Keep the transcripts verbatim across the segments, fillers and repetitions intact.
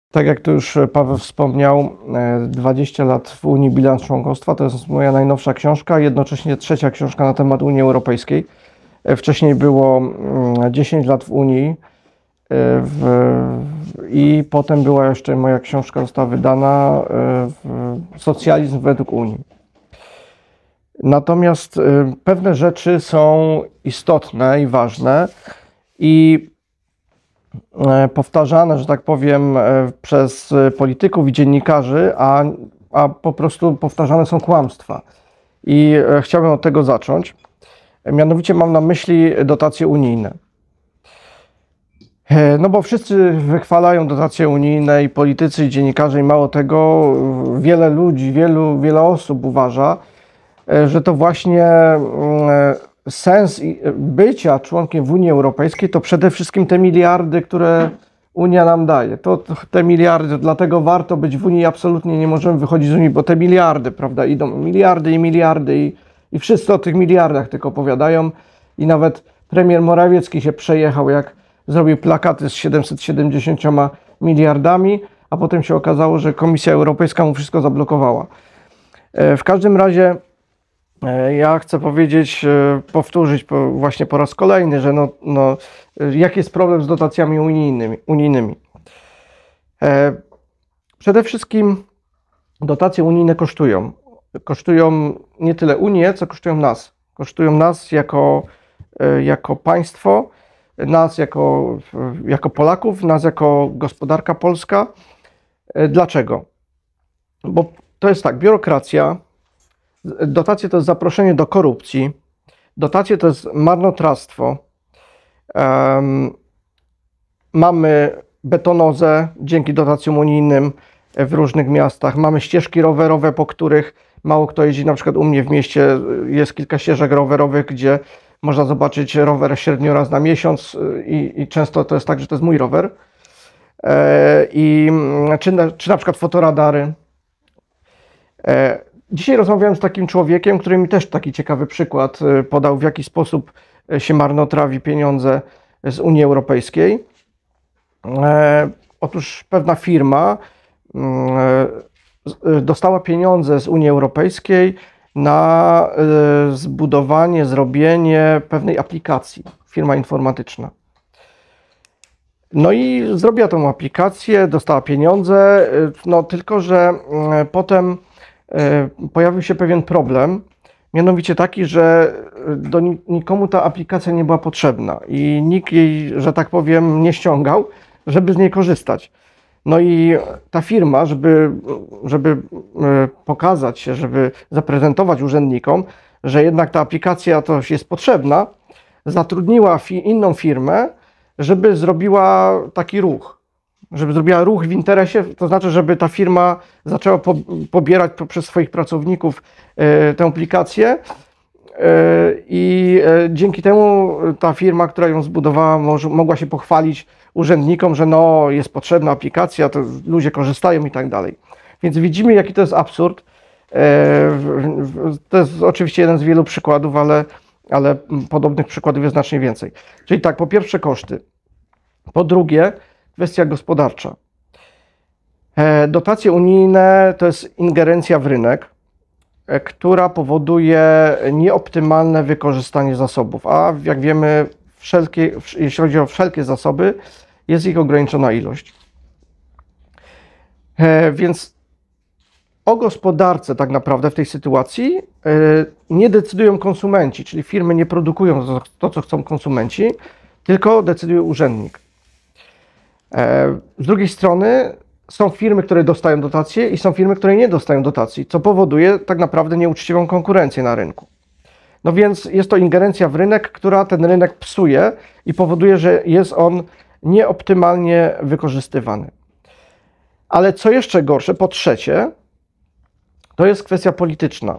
Tak jak tu już Paweł wspomniał, dwadzieścia lat w Unii, bilans członkostwa, to jest moja najnowsza książka, jednocześnie trzecia książka na temat Unii Europejskiej. Wcześniej było dziesięć lat w Unii w, i potem była jeszcze moja książka, została wydana, Socjalizm według Unii. Natomiast pewne rzeczy są istotne i ważne i powtarzane, że tak powiem, przez polityków i dziennikarzy, a, a po prostu powtarzane są kłamstwa. I chciałbym od tego zacząć. Mianowicie mam na myśli dotacje unijne. No bo wszyscy wychwalają dotacje unijne, i politycy, i dziennikarze, i mało tego, wiele ludzi, wielu, wiele osób uważa, że to właśnie sens bycia członkiem w Unii Europejskiej to przede wszystkim te miliardy, które Unia nam daje. To, to te miliardy, dlatego warto być w Unii, absolutnie nie możemy wychodzić z Unii, bo te miliardy, prawda, idą miliardy i miliardy i, i wszyscy o tych miliardach tylko opowiadają i nawet premier Morawiecki się przejechał, jak zrobił plakaty z siedemset siedemdziesięcioma miliardami, a potem się okazało, że Komisja Europejska mu wszystko zablokowała. W każdym razie ja chcę powiedzieć, powtórzyć po, właśnie po raz kolejny, że no, no, jaki jest problem z dotacjami unijnymi. unijnymi. Przede wszystkim dotacje unijne kosztują. Kosztują nie tyle Unię, co kosztują nas. Kosztują nas jako, jako państwo, nas jako, jako Polaków, nas jako gospodarka polska. Dlaczego? Bo to jest tak, biurokracja. Dotacje to jest zaproszenie do korupcji, dotacje to jest marnotrawstwo. Um, mamy betonozę dzięki dotacjom unijnym w różnych miastach, mamy ścieżki rowerowe, po których mało kto jeździ. Na przykład u mnie w mieście jest kilka ścieżek rowerowych, gdzie można zobaczyć rower średnio raz na miesiąc i, i często to jest tak, że to jest mój rower. E, i, czy, na, czy na przykład fotoradary. E, Dzisiaj rozmawiałem z takim człowiekiem, który mi też taki ciekawy przykład podał, w jaki sposób się marnotrawi pieniądze z Unii Europejskiej. E, otóż pewna firma e, dostała pieniądze z Unii Europejskiej na e, zbudowanie, zrobienie pewnej aplikacji, firma informatyczna. No i zrobiła tą aplikację, dostała pieniądze, no tylko że e, potem pojawił się pewien problem, mianowicie taki, że do nikomu ta aplikacja nie była potrzebna i nikt jej, że tak powiem, nie ściągał, żeby z niej korzystać. No i ta firma, żeby, żeby pokazać się, żeby zaprezentować urzędnikom, że jednak ta aplikacja to jest potrzebna, zatrudniła fi- inną firmę, żeby zrobiła taki ruch. Żeby zrobiła ruch w interesie, to znaczy, żeby ta firma zaczęła po, pobierać poprzez swoich pracowników e, tę aplikację e, i e, dzięki temu ta firma, która ją zbudowała, może, mogła się pochwalić urzędnikom, że no, jest potrzebna aplikacja, to ludzie korzystają i tak dalej. Więc widzimy, jaki to jest absurd. E, to jest oczywiście jeden z wielu przykładów, ale, ale podobnych przykładów jest znacznie więcej. Czyli tak, po pierwsze koszty. Po drugie, kwestia gospodarcza. Dotacje unijne to jest ingerencja w rynek, która powoduje nieoptymalne wykorzystanie zasobów, a jak wiemy, wszelkie, jeśli chodzi o wszelkie zasoby, jest ich ograniczona ilość. Więc o gospodarce tak naprawdę w tej sytuacji nie decydują konsumenci, czyli firmy nie produkują to, co chcą konsumenci, tylko decyduje urzędnik. Z drugiej strony są firmy, które dostają dotacje i są firmy, które nie dostają dotacji, co powoduje tak naprawdę nieuczciwą konkurencję na rynku. No więc jest to ingerencja w rynek, która ten rynek psuje i powoduje, że jest on nieoptymalnie wykorzystywany. Ale co jeszcze gorsze, po trzecie, to jest kwestia polityczna.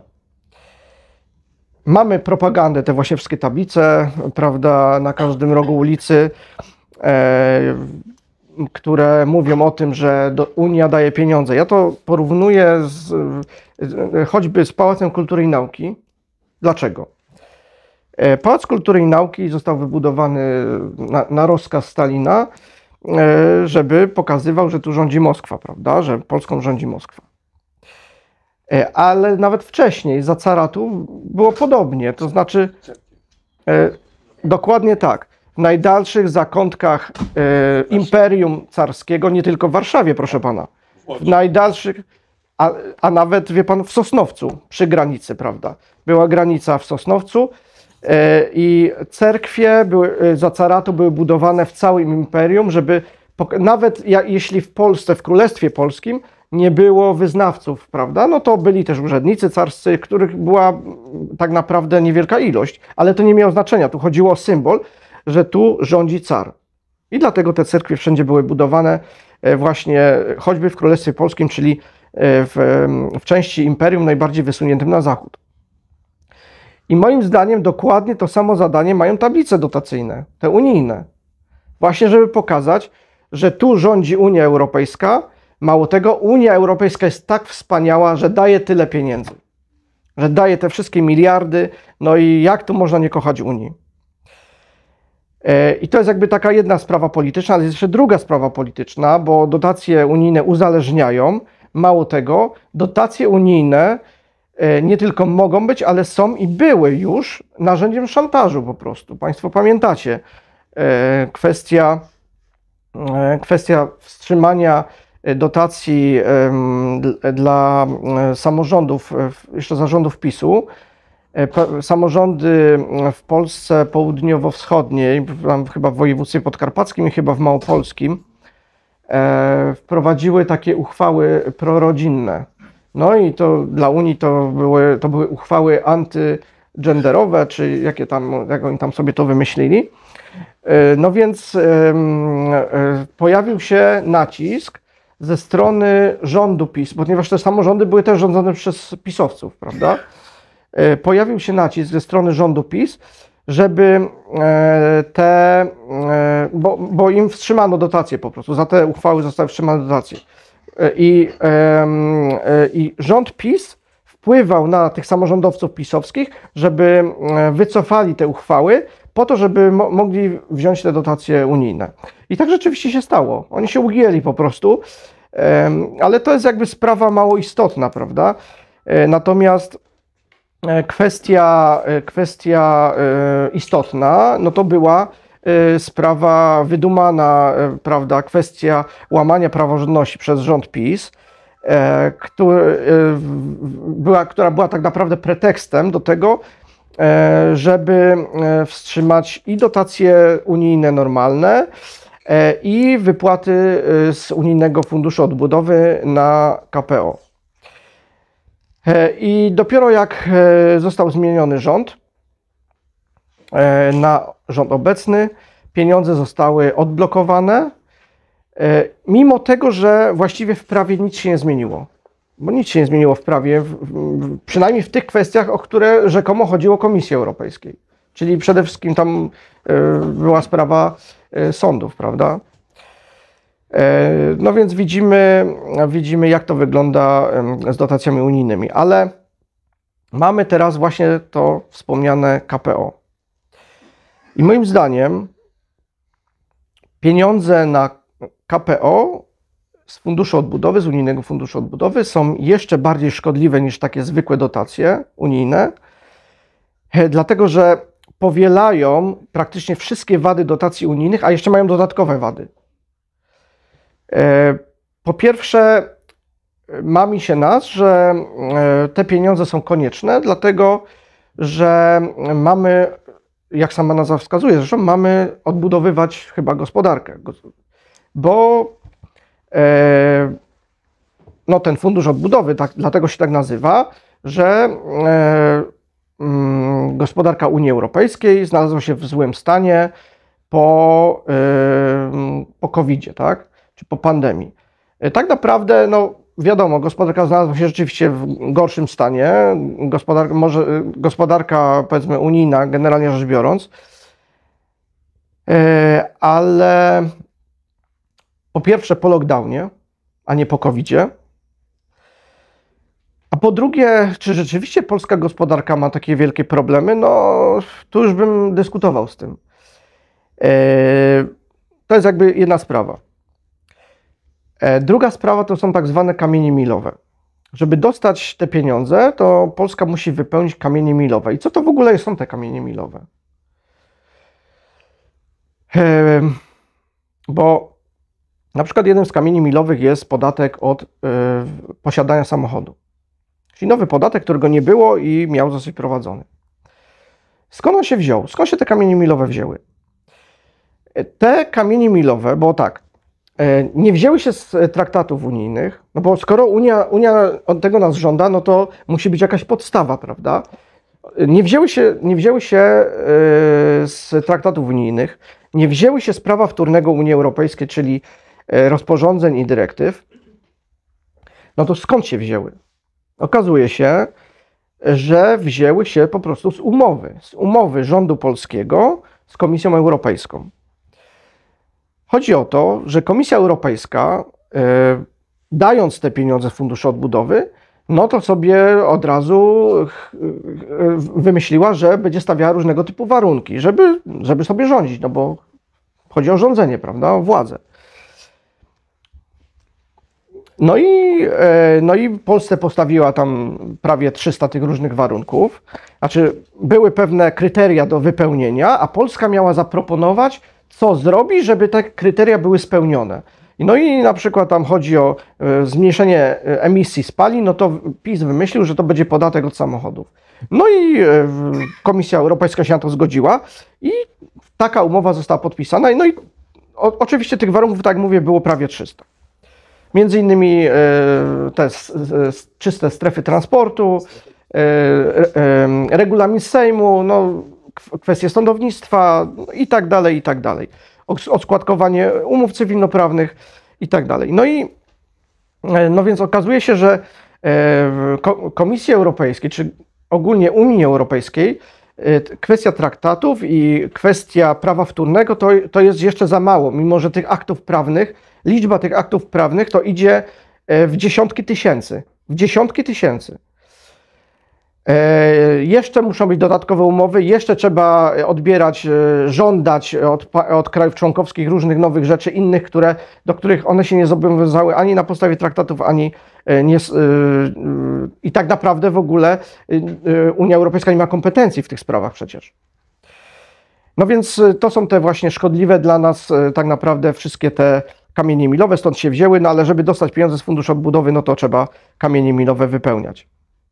Mamy propagandę, te właśnie wszystkie tablice, prawda, na każdym rogu ulicy, e, które mówią o tym, że Unia daje pieniądze. Ja to porównuję z, choćby z Pałacem Kultury i Nauki. Dlaczego? Pałac Kultury i Nauki został wybudowany na, na rozkaz Stalina żeby pokazywał, że tu rządzi Moskwa, prawda, że Polską rządzi Moskwa. Ale nawet wcześniej, za caratu, było podobnie, to znaczy dokładnie tak. W najdalszych zakątkach Imperium Carskiego, nie tylko w Warszawie, proszę pana, w najdalszych, a, a nawet, wie pan, w Sosnowcu, przy granicy, prawda, była granica w Sosnowcu i cerkwie były, za caratu były budowane w całym imperium, żeby nawet jeśli w Polsce, w Królestwie Polskim nie było wyznawców, prawda, no to byli też urzędnicy carscy, których była tak naprawdę niewielka ilość, ale to nie miało znaczenia, tu chodziło o symbol, że tu rządzi car. I dlatego te cerkwie wszędzie były budowane właśnie choćby w Królestwie Polskim, czyli w, w części imperium najbardziej wysuniętym na zachód. I moim zdaniem dokładnie to samo zadanie mają tablice dotacyjne, te unijne. Właśnie, żeby pokazać, że tu rządzi Unia Europejska. Mało tego, Unia Europejska jest tak wspaniała, że daje tyle pieniędzy. Że daje te wszystkie miliardy. No i jak tu można nie kochać Unii? I to jest jakby taka jedna sprawa polityczna, ale jest jeszcze druga sprawa polityczna, bo dotacje unijne uzależniają. Mało tego, dotacje unijne nie tylko mogą być, ale są i były już narzędziem szantażu po prostu. Państwo pamiętacie kwestia, kwestia wstrzymania dotacji dla samorządów, jeszcze zarządów PiSu. Samorządy w Polsce południowo-wschodniej, chyba w województwie podkarpackim i chyba w małopolskim, wprowadziły takie uchwały prorodzinne. No i to dla Unii to były, to były uchwały antygenderowe, czy jakie tam, jak oni tam sobie to wymyślili. No więc pojawił się nacisk ze strony rządu PiS, ponieważ te samorządy były też rządzone przez pisowców, prawda? Pojawił się nacisk ze strony rządu PiS, żeby te, bo, bo im wstrzymano dotacje po prostu, za te uchwały zostały wstrzymane dotacje. I, i rząd PiS wpływał na tych samorządowców pisowskich, żeby wycofali te uchwały po to, żeby mo mogli wziąć te dotacje unijne. I tak rzeczywiście się stało. Oni się ugięli po prostu, ale to jest jakby sprawa mało istotna, prawda? Natomiast kwestia, kwestia istotna, no to była sprawa wydumana, prawda, kwestia łamania praworządności przez rząd PiS, który, była, która była tak naprawdę pretekstem do tego, żeby wstrzymać i dotacje unijne normalne, i wypłaty z Unijnego Funduszu Odbudowy na K P O. I dopiero jak został zmieniony rząd na rząd obecny, pieniądze zostały odblokowane, mimo tego, że właściwie w prawie nic się nie zmieniło. Bo nic się nie zmieniło w prawie, przynajmniej w tych kwestiach, o które rzekomo chodziło Komisji Europejskiej. Czyli przede wszystkim tam była sprawa sądów, prawda? No więc widzimy, widzimy, jak to wygląda z dotacjami unijnymi, ale mamy teraz właśnie to wspomniane K P O. I moim zdaniem pieniądze na K P O z Funduszu Odbudowy, z Unijnego Funduszu Odbudowy są jeszcze bardziej szkodliwe niż takie zwykłe dotacje unijne, dlatego że powielają praktycznie wszystkie wady dotacji unijnych, a jeszcze mają dodatkowe wady. Po pierwsze, mami się nas, że te pieniądze są konieczne, dlatego że mamy, jak sama nazwa wskazuje, zresztą mamy odbudowywać chyba gospodarkę, bo no, ten Fundusz Odbudowy, tak, dlatego się tak nazywa, że gospodarka Unii Europejskiej znalazła się w złym stanie po, po kowidzie, tak? Czy po pandemii. Tak naprawdę, no wiadomo, gospodarka znalazła się rzeczywiście w gorszym stanie. Gospodarka, może, gospodarka powiedzmy unijna, generalnie rzecz biorąc, ale po pierwsze po lockdownie, a nie po kowidzie. A po drugie, czy rzeczywiście polska gospodarka ma takie wielkie problemy? No, tu już bym dyskutował z tym. to jest jakby jedna sprawa. Druga sprawa to są tak zwane kamienie milowe. Żeby dostać te pieniądze, to Polska musi wypełnić kamienie milowe. I co to w ogóle są te kamienie milowe? Bo na przykład jednym z kamieni milowych jest podatek od posiadania samochodu. Czyli nowy podatek, którego nie było i miał zostać wprowadzony. Skąd on się wziął? Skąd się te kamienie milowe wzięły? Te kamienie milowe, bo tak, nie wzięły się z traktatów unijnych, no bo skoro Unia, Unia od tego nas żąda, no to musi być jakaś podstawa, prawda? Nie wzięły się, nie wzięły się z traktatów unijnych, nie wzięły się z prawa wtórnego Unii Europejskiej, czyli rozporządzeń i dyrektyw. No to skąd się wzięły? Okazuje się, że wzięły się po prostu z umowy, z umowy rządu polskiego z Komisją Europejską. Chodzi o to, że Komisja Europejska, e, dając te pieniądze z Funduszu Odbudowy, no to sobie od razu wymyśliła, że będzie stawiała różnego typu warunki, żeby, żeby sobie rządzić, no bo chodzi o rządzenie, prawda, o władzę. No i, no i Polsce postawiła tam prawie trzysta tych różnych warunków. Znaczy, były pewne kryteria do wypełnienia, a Polska miała zaproponować, co zrobi, żeby te kryteria były spełnione. No i na przykład tam chodzi o zmniejszenie emisji spalin, no to PiS wymyślił, że to będzie podatek od samochodów. No i Komisja Europejska się na to zgodziła i taka umowa została podpisana. No i o, oczywiście tych warunków, tak jak mówię, było prawie trzysta. Między innymi te czyste strefy transportu, regulamin Sejmu, no, kwestie sądownictwa i tak dalej, i tak dalej. Oskładkowanie umów cywilnoprawnych i tak dalej. No i no więc okazuje się, że Komisji Europejskiej, czy ogólnie Unii Europejskiej, kwestia traktatów i kwestia prawa wtórnego to, to jest jeszcze za mało, mimo że tych aktów prawnych, liczba tych aktów prawnych to idzie w dziesiątki tysięcy. W dziesiątki tysięcy. E, jeszcze muszą być dodatkowe umowy, jeszcze trzeba odbierać, żądać od, od krajów członkowskich różnych nowych rzeczy, innych, które, do których one się nie zobowiązały ani na podstawie traktatów, ani nie. I tak naprawdę w ogóle Unia Europejska nie ma kompetencji w tych sprawach przecież. No więc to są te właśnie szkodliwe dla nas tak naprawdę wszystkie te kamienie milowe, stąd się wzięły, no ale żeby dostać pieniądze z Funduszu Odbudowy, no to trzeba kamienie milowe wypełniać.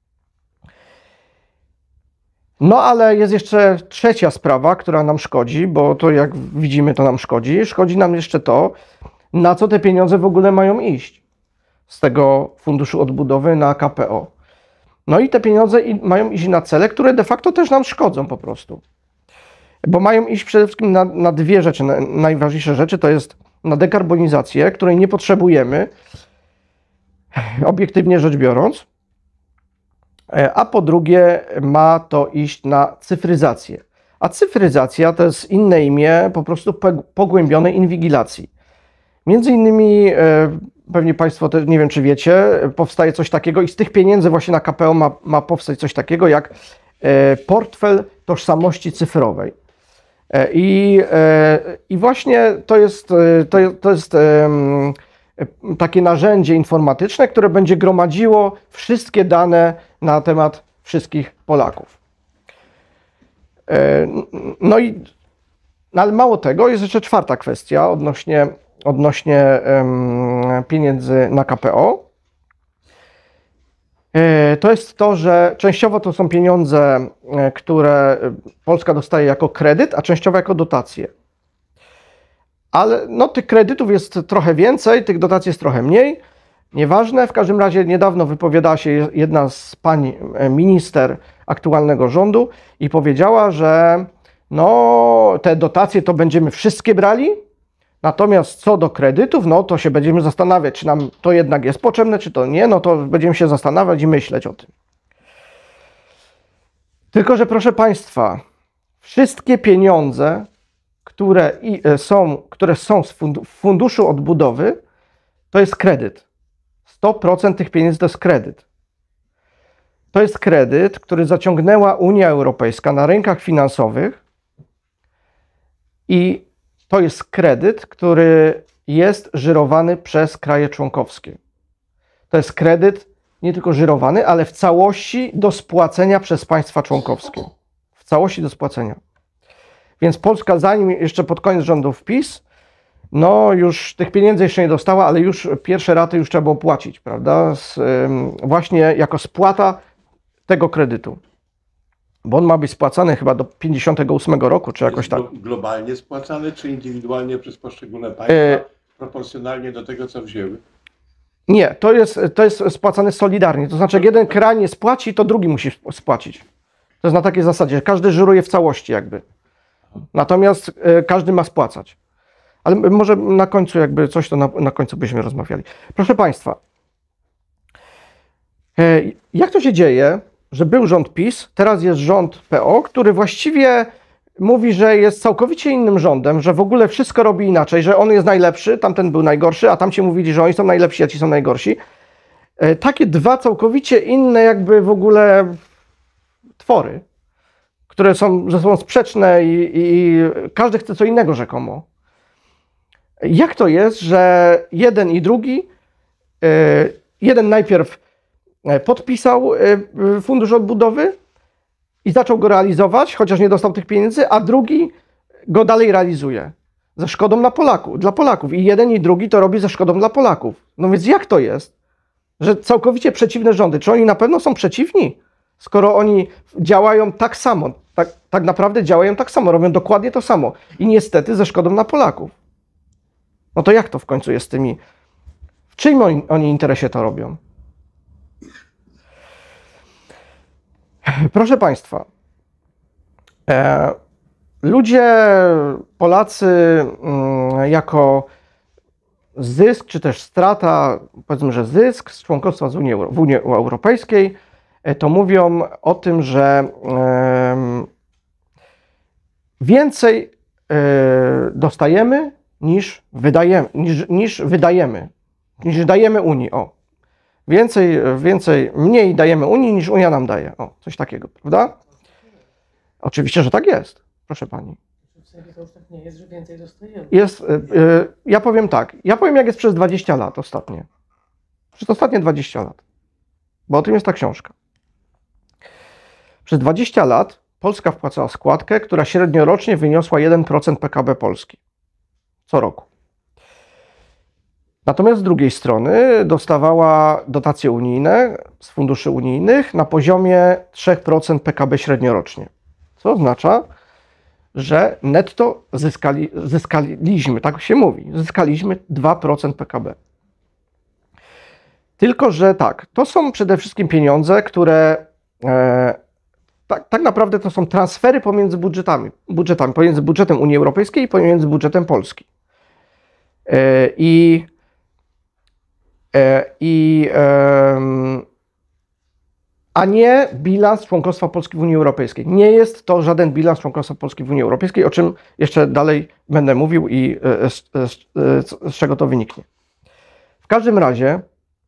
No ale jest jeszcze trzecia sprawa, która nam szkodzi, bo to jak widzimy, to nam szkodzi. Szkodzi nam jeszcze to, na co te pieniądze w ogóle mają iść z tego Funduszu Odbudowy na K P O. No i te pieniądze mają iść na cele, które de facto też nam szkodzą po prostu. Bo mają iść przede wszystkim na, na dwie rzeczy, na, najważniejsze rzeczy to jest na dekarbonizację, której nie potrzebujemy, obiektywnie rzecz biorąc, a po drugie ma to iść na cyfryzację. A cyfryzacja to jest inne imię po prostu pogłębionej inwigilacji. Między innymi, pewnie Państwo też, nie wiem czy wiecie, powstaje coś takiego i z tych pieniędzy właśnie na K P O ma, ma powstać coś takiego jak portfel tożsamości cyfrowej. I, i właśnie to jest, to, to jest takie narzędzie informatyczne, które będzie gromadziło wszystkie dane na temat wszystkich Polaków. No i no ale mało tego, jest jeszcze czwarta kwestia odnośnie, odnośnie pieniędzy na K P O. To jest to, że częściowo to są pieniądze, które Polska dostaje jako kredyt, a częściowo jako dotacje. Ale no, tych kredytów jest trochę więcej, tych dotacji jest trochę mniej. Nieważne, w każdym razie niedawno wypowiadała się jedna z pań minister aktualnego rządu i powiedziała, że no, te dotacje to będziemy wszystkie brali, natomiast co do kredytów, no to się będziemy zastanawiać, czy nam to jednak jest potrzebne, czy to nie, no to będziemy się zastanawiać i myśleć o tym. Tylko że proszę Państwa, wszystkie pieniądze, które są, które są z Funduszu Odbudowy, to jest kredyt. sto procent tych pieniędzy to jest kredyt. To jest kredyt, który zaciągnęła Unia Europejska na rynkach finansowych i to jest kredyt, który jest żyrowany przez kraje członkowskie. To jest kredyt nie tylko żyrowany, ale w całości do spłacenia przez państwa członkowskie. W całości do spłacenia. Więc Polska, zanim jeszcze pod koniec rządów PiS, no już tych pieniędzy jeszcze nie dostała, ale już pierwsze raty już trzeba było płacić, prawda? Z, właśnie jako spłata tego kredytu. Bo on ma być spłacany chyba do pięćdziesiątego ósmego roku, czy jakoś tak. Globalnie spłacany, czy indywidualnie przez poszczególne państwa, e... proporcjonalnie do tego, co wzięły? Nie, to jest, to jest spłacane solidarnie. To znaczy, jak jeden kraj nie spłaci, to drugi musi spłacić. To jest na takiej zasadzie, że każdy żyruje w całości jakby. Natomiast e, każdy ma spłacać. Ale może na końcu jakby coś to na, na końcu byśmy rozmawiali. Proszę Państwa, e, jak to się dzieje, że był rząd PiS, teraz jest rząd P O, który właściwie mówi, że jest całkowicie innym rządem, że w ogóle wszystko robi inaczej, że on jest najlepszy, tamten był najgorszy, a tamci mówili, że oni są najlepsi, a ci są najgorsi. E, takie dwa całkowicie inne jakby w ogóle twory, które są ze sobą sprzeczne i, i każdy chce co innego rzekomo. Jak to jest, że jeden i drugi, e, jeden najpierw podpisał e, Fundusz Odbudowy i zaczął go realizować, chociaż nie dostał tych pieniędzy, a drugi go dalej realizuje. Ze szkodą dla Polaków, dla Polaków. I jeden i drugi to robi ze szkodą dla Polaków. No więc jak to jest, że całkowicie przeciwne rządy? Czy oni na pewno są przeciwni? Skoro oni działają tak samo, tak, tak naprawdę działają tak samo, robią dokładnie to samo. I niestety ze szkodą dla Polaków. No to jak to w końcu jest z tymi... W czyim oni, oni interesie to robią? Proszę Państwa, e, ludzie, Polacy mm, jako zysk, czy też strata, powiedzmy, że zysk z członkostwa z Unii, w Unii Europejskiej, e, to mówią o tym, że e, więcej e, dostajemy niż wydajemy, niż, niż wydajemy, niż dajemy Unii. O. Więcej, więcej, mniej dajemy Unii niż Unia nam daje. O, coś takiego, prawda? Oczywiście, że tak jest, proszę Pani. W sensie to już tak nie jest, że więcej dostajemy. Jest, y, y, ja powiem tak, ja powiem jak jest przez dwadzieścia lat ostatnie. Przez ostatnie dwadzieścia lat. Bo o tym jest ta książka. Przez dwadzieścia lat Polska wpłacała składkę, która średnio rocznie wyniosła jeden procent P K B Polski. Co roku. Natomiast z drugiej strony dostawała dotacje unijne z funduszy unijnych na poziomie trzy procent P K B średniorocznie. Co oznacza, że netto zyskali, zyskaliśmy, tak się mówi, zyskaliśmy dwa procent P K B. Tylko że tak, to są przede wszystkim pieniądze, które e, tak, tak naprawdę to są transfery pomiędzy budżetami, budżetami, pomiędzy budżetem Unii Europejskiej i pomiędzy budżetem Polski. E, I I, a nie bilans członkostwa Polski w Unii Europejskiej. Nie jest to żaden bilans członkostwa Polski w Unii Europejskiej, o czym jeszcze dalej będę mówił i z, z, z czego to wyniknie. W każdym razie,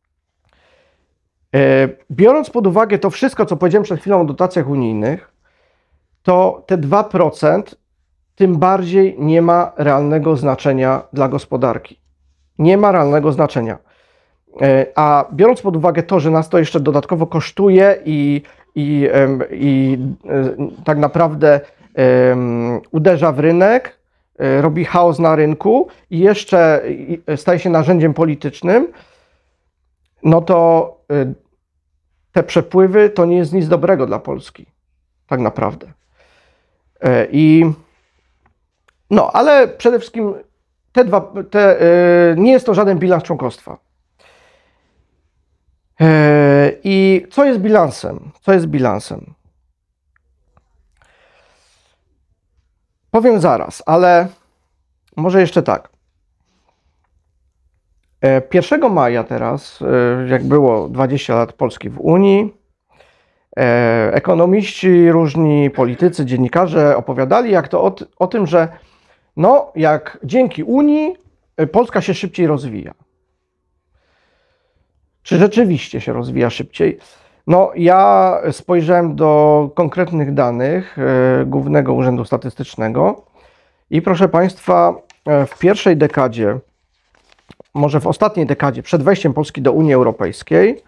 biorąc pod uwagę to wszystko, co powiedziałem przed chwilą o dotacjach unijnych, to te dwa procent tym bardziej nie ma realnego znaczenia dla gospodarki. Nie ma realnego znaczenia. A biorąc pod uwagę to, że nas to jeszcze dodatkowo kosztuje i, i, i tak naprawdę um, uderza w rynek, robi chaos na rynku i jeszcze staje się narzędziem politycznym, no to te przepływy to nie jest nic dobrego dla Polski. Tak naprawdę. I no, ale przede wszystkim te dwa, te, nie jest to żaden bilans członkostwa. I co jest bilansem? Co jest bilansem? Powiem zaraz, ale może jeszcze tak. pierwszego maja teraz, jak było dwadzieścia lat Polski w Unii, ekonomiści, różni politycy, dziennikarze opowiadali jak to o, o tym, że no, jak dzięki Unii Polska się szybciej rozwija. Czy rzeczywiście się rozwija szybciej? No, ja spojrzałem do konkretnych danych e, Głównego Urzędu Statystycznego i proszę Państwa, w pierwszej dekadzie, może w ostatniej dekadzie, przed wejściem Polski do Unii Europejskiej,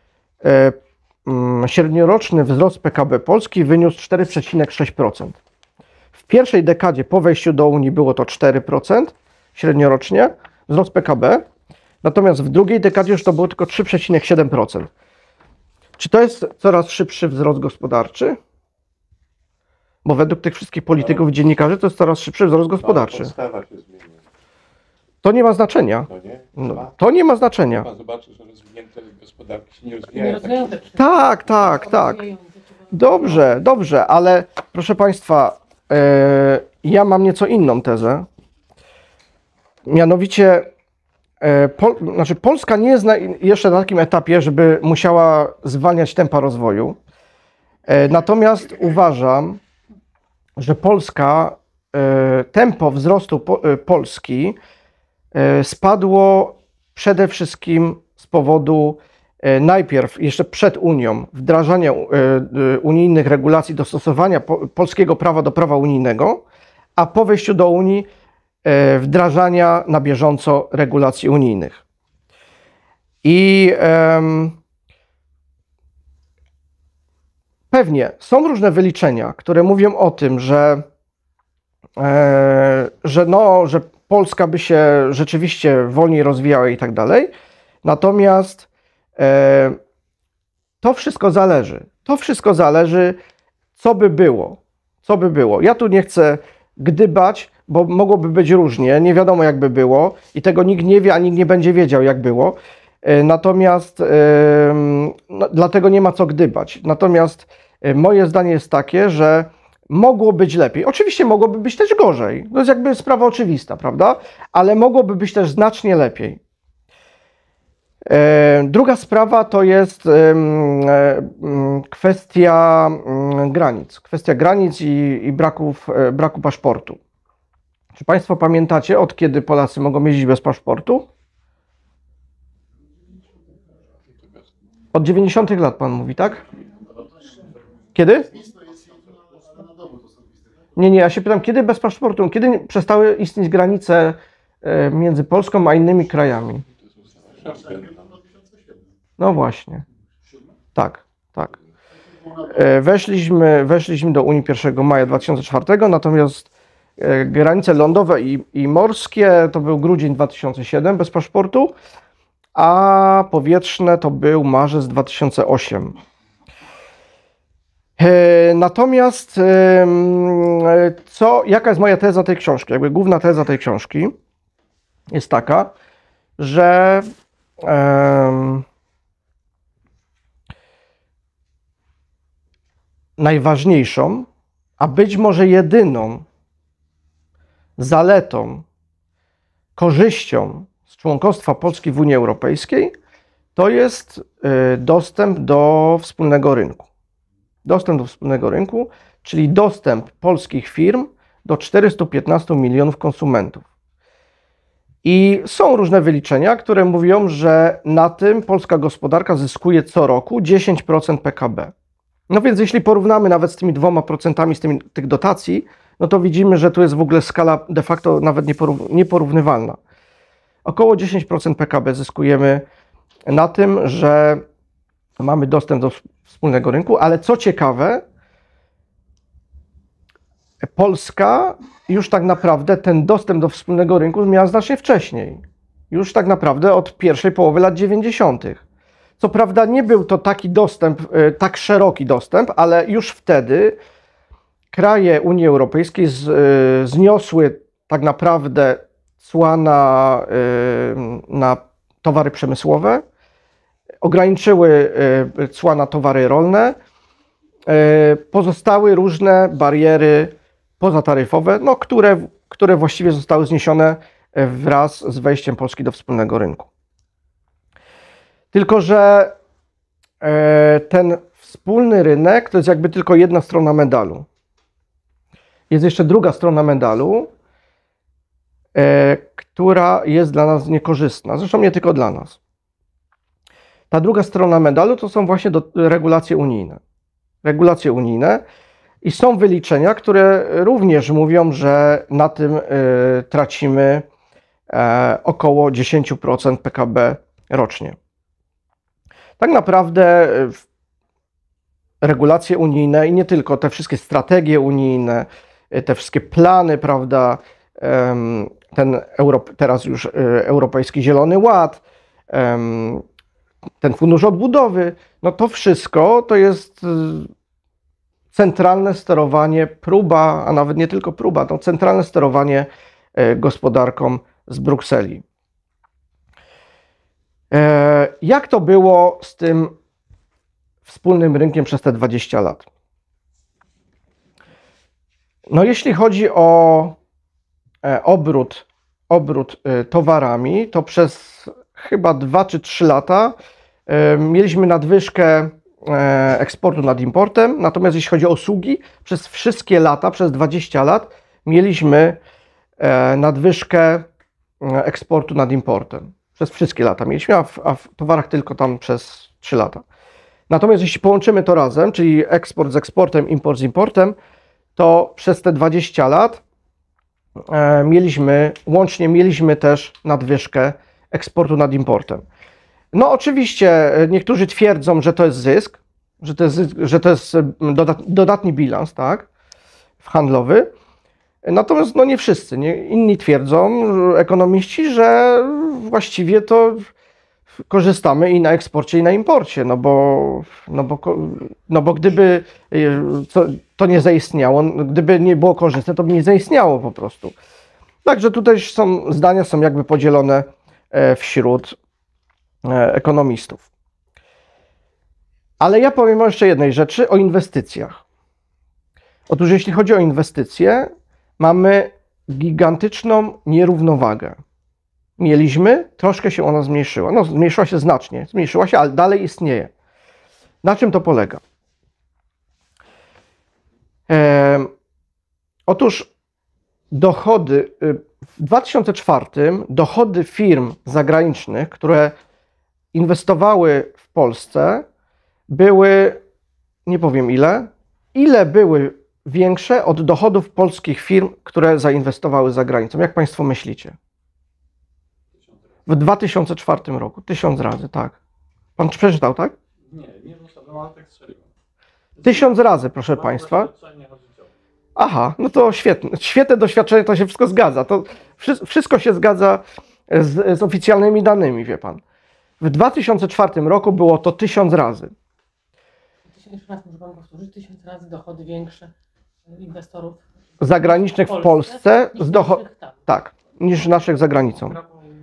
średnioroczny wzrost P K B Polski wyniósł cztery przecinek sześć procent. W pierwszej dekadzie po wejściu do Unii było to cztery procent średniorocznie wzrost P K B, natomiast w drugiej dekadzie już to było tylko trzy przecinek siedem procent. Czy to jest coraz szybszy wzrost gospodarczy? Bo według tych wszystkich polityków i dziennikarzy to jest coraz szybszy wzrost gospodarczy. Podstawa się zmienia. To nie ma znaczenia. To nie? No, to nie ma znaczenia. Pan zobaczy, że rozwinięte gospodarki się nie Nie rozwijają. rozumiem Tak też. Tak, tak, tak. Dobrze, dobrze, ale proszę Państwa, e, ja mam nieco inną tezę. Mianowicie, e, Pol, znaczy Polska nie jest na, jeszcze na takim etapie, żeby musiała zwalniać tempa rozwoju. E, natomiast uważam, że Polska, e, tempo wzrostu po, e, Polski e, spadło przede wszystkim z powodu e, najpierw, jeszcze przed Unią, wdrażania e, e, unijnych regulacji, dostosowania po, polskiego prawa do prawa unijnego, a po wejściu do Unii e, wdrażania na bieżąco regulacji unijnych. I em, pewnie są różne wyliczenia, które mówią o tym, że, e, że, no, że Polska by się rzeczywiście wolniej rozwijała i tak dalej. Natomiast e, to wszystko zależy. To wszystko zależy, co by było. Co by było. Ja tu nie chcę gdybać, bo mogłoby być różnie. Nie wiadomo, jak by było i tego nikt nie wie, a nikt nie będzie wiedział, jak było. E, natomiast e, no, dlatego nie ma co gdybać. Natomiast moje zdanie jest takie, że mogło być lepiej. Oczywiście mogłoby być też gorzej. To jest jakby sprawa oczywista, prawda? Ale mogłoby być też znacznie lepiej. E, druga sprawa to jest e, kwestia e, granic. Kwestia granic i, i braków, e, braku paszportu. Czy Państwo pamiętacie, od kiedy Polacy mogą jeździć bez paszportu? Od dziewięćdziesiątych lat Pan mówi, tak? Kiedy? Nie, nie, ja się pytam, kiedy bez paszportu, kiedy przestały istnieć granice między Polską a innymi krajami? No właśnie. Tak, tak. Weszliśmy, weszliśmy do Unii pierwszego maja dwa tysiące czwartego, natomiast granice lądowe i, i morskie to był grudzień dwa tysiące siódmy bez paszportu, a powietrzne to był marzec dwa tysiące ósmy. Natomiast co, jaka jest moja teza tej książki? Jakby główna teza tej książki jest taka, że um, najważniejszą, a być może jedyną zaletą, korzyścią z członkostwa Polski w Unii Europejskiej to jest dostęp do wspólnego rynku. Dostęp do wspólnego rynku, czyli dostęp polskich firm do czterystu piętnastu milionów konsumentów. I są różne wyliczenia, które mówią, że na tym polska gospodarka zyskuje co roku dziesięć procent P K B. No więc jeśli porównamy nawet z tymi dwoma procentami z tymi, tych dotacji, no to widzimy, że tu jest w ogóle skala de facto nawet nieporównywalna. Około dziesięć procent P K B zyskujemy na tym, że mamy dostęp do wspólnego rynku, ale co ciekawe, Polska już tak naprawdę ten dostęp do wspólnego rynku miała znacznie wcześniej. Już tak naprawdę od pierwszej połowy lat dziewięćdziesiątych. Co prawda nie był to taki dostęp, tak szeroki dostęp, ale już wtedy kraje Unii Europejskiej z, zniosły tak naprawdę cła na, na towary przemysłowe, ograniczyły cła na towary rolne, pozostały różne bariery pozataryfowe, no, które, które właściwie zostały zniesione wraz z wejściem Polski do wspólnego rynku. Tylko że ten wspólny rynek to jest jakby tylko jedna strona medalu. Jest jeszcze druga strona medalu, która jest dla nas niekorzystna, zresztą nie tylko dla nas. Ta druga strona medalu to są właśnie do, regulacje unijne. Regulacje unijne, I są wyliczenia, które również mówią, że na tym y, tracimy e, około dziesięć procent P K B rocznie. Tak naprawdę y, regulacje unijne i nie tylko, te wszystkie strategie unijne, y, te wszystkie plany, prawda, y, ten Euro, teraz już y, Europejski Zielony Ład, y, ten Fundusz Odbudowy, no to wszystko to jest centralne sterowanie, próba, a nawet nie tylko próba, to centralne sterowanie gospodarką z Brukseli. Jak to było z tym wspólnym rynkiem przez te dwadzieścia lat? No jeśli chodzi o obrót, obrót towarami, to przez chyba dwa czy trzy lata mieliśmy nadwyżkę eksportu nad importem, natomiast jeśli chodzi o usługi, przez wszystkie lata, przez dwadzieścia lat mieliśmy nadwyżkę eksportu nad importem. Przez wszystkie lata mieliśmy, a w, a w towarach tylko tam przez trzy lata. Natomiast jeśli połączymy to razem, czyli eksport z eksportem, import z importem, to przez te dwadzieścia lat mieliśmy, łącznie mieliśmy też nadwyżkę eksportu nad importem. No oczywiście niektórzy twierdzą, że to jest zysk, że to jest, zysk, że to jest dodat, dodatni bilans, tak, handlowy. Natomiast no nie wszyscy, nie? Inni twierdzą, ekonomiści, że właściwie to korzystamy i na eksporcie, i na imporcie, no bo, no bo, no bo gdyby to, to nie zaistniało, gdyby nie było korzystne, to by nie zaistniało po prostu. Także tutaj są, zdania są jakby podzielone wśród ekonomistów. Ale ja powiem jeszcze jednej rzeczy, o inwestycjach. Otóż jeśli chodzi o inwestycje, mamy gigantyczną nierównowagę. Mieliśmy, troszkę się ona zmniejszyła. No, zmniejszyła się znacznie, zmniejszyła się, ale dalej istnieje. Na czym to polega? E, otóż dochody, w dwa tysiące czwartym dochody firm zagranicznych, które inwestowały w Polsce, były, nie powiem ile, ile były większe od dochodów polskich firm, które zainwestowały za granicą. Jak Państwo myślicie? W dwa tysiące czwartym roku. Tysiąc razy, tak. Pan przeczytał, tak? Nie, nie doszedłem, ale tak strzeliłem. Tysiąc razy, proszę Państwa. Aha, no to świetne. Świetne doświadczenie, to się wszystko zgadza. To wszystko się zgadza z, z oficjalnymi danymi, wie Pan. W dwa tysiące czwartym roku było to tysiąc razy. Tysiąc razy, może Pan powtórzyć, tysiąc razy dochody większe inwestorów Zagranicznych w Polsce, z docho- tak, niż naszych za granicą.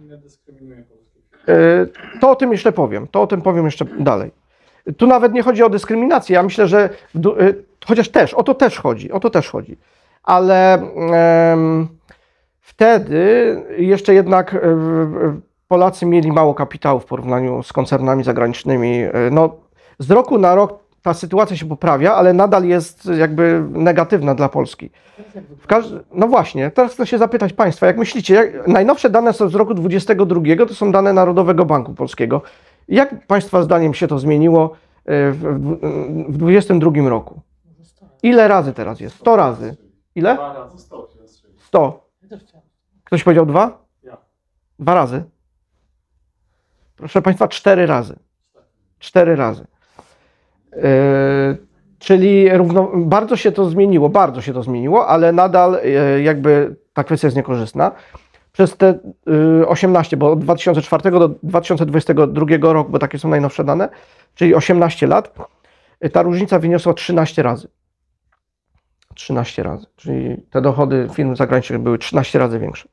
To o tym jeszcze powiem, to o tym powiem jeszcze dalej. Tu nawet nie chodzi o dyskryminację, ja myślę, że chociaż też, o to też chodzi, o to też chodzi. Ale um, wtedy jeszcze jednak um, Polacy mieli mało kapitału w porównaniu z koncernami zagranicznymi. No, z roku na rok ta sytuacja się poprawia, ale nadal jest jakby negatywna dla Polski. W każdy... No właśnie, teraz chcę się zapytać Państwa, jak myślicie, jak... najnowsze dane są z roku dwudziestego drugiego, to są dane Narodowego Banku Polskiego. Jak Państwa zdaniem się to zmieniło w dwudziestym drugim roku? Ile razy teraz jest? sto razy. Ile? sto. Ktoś powiedział dwa? Dwa razy. Proszę Państwa, cztery razy. Cztery razy. Yy, czyli równo, bardzo się to zmieniło, bardzo się to zmieniło, ale nadal yy, jakby ta kwestia jest niekorzystna. Przez te yy, osiemnaście, bo od dwa tysiące czwartego do dwa tysiące dwudziestego drugiego roku, bo takie są najnowsze dane, czyli osiemnaście lat, yy, ta różnica wyniosła trzynaście razy. trzynaście razy, czyli te dochody firm zagranicznych były trzynaście razy większe.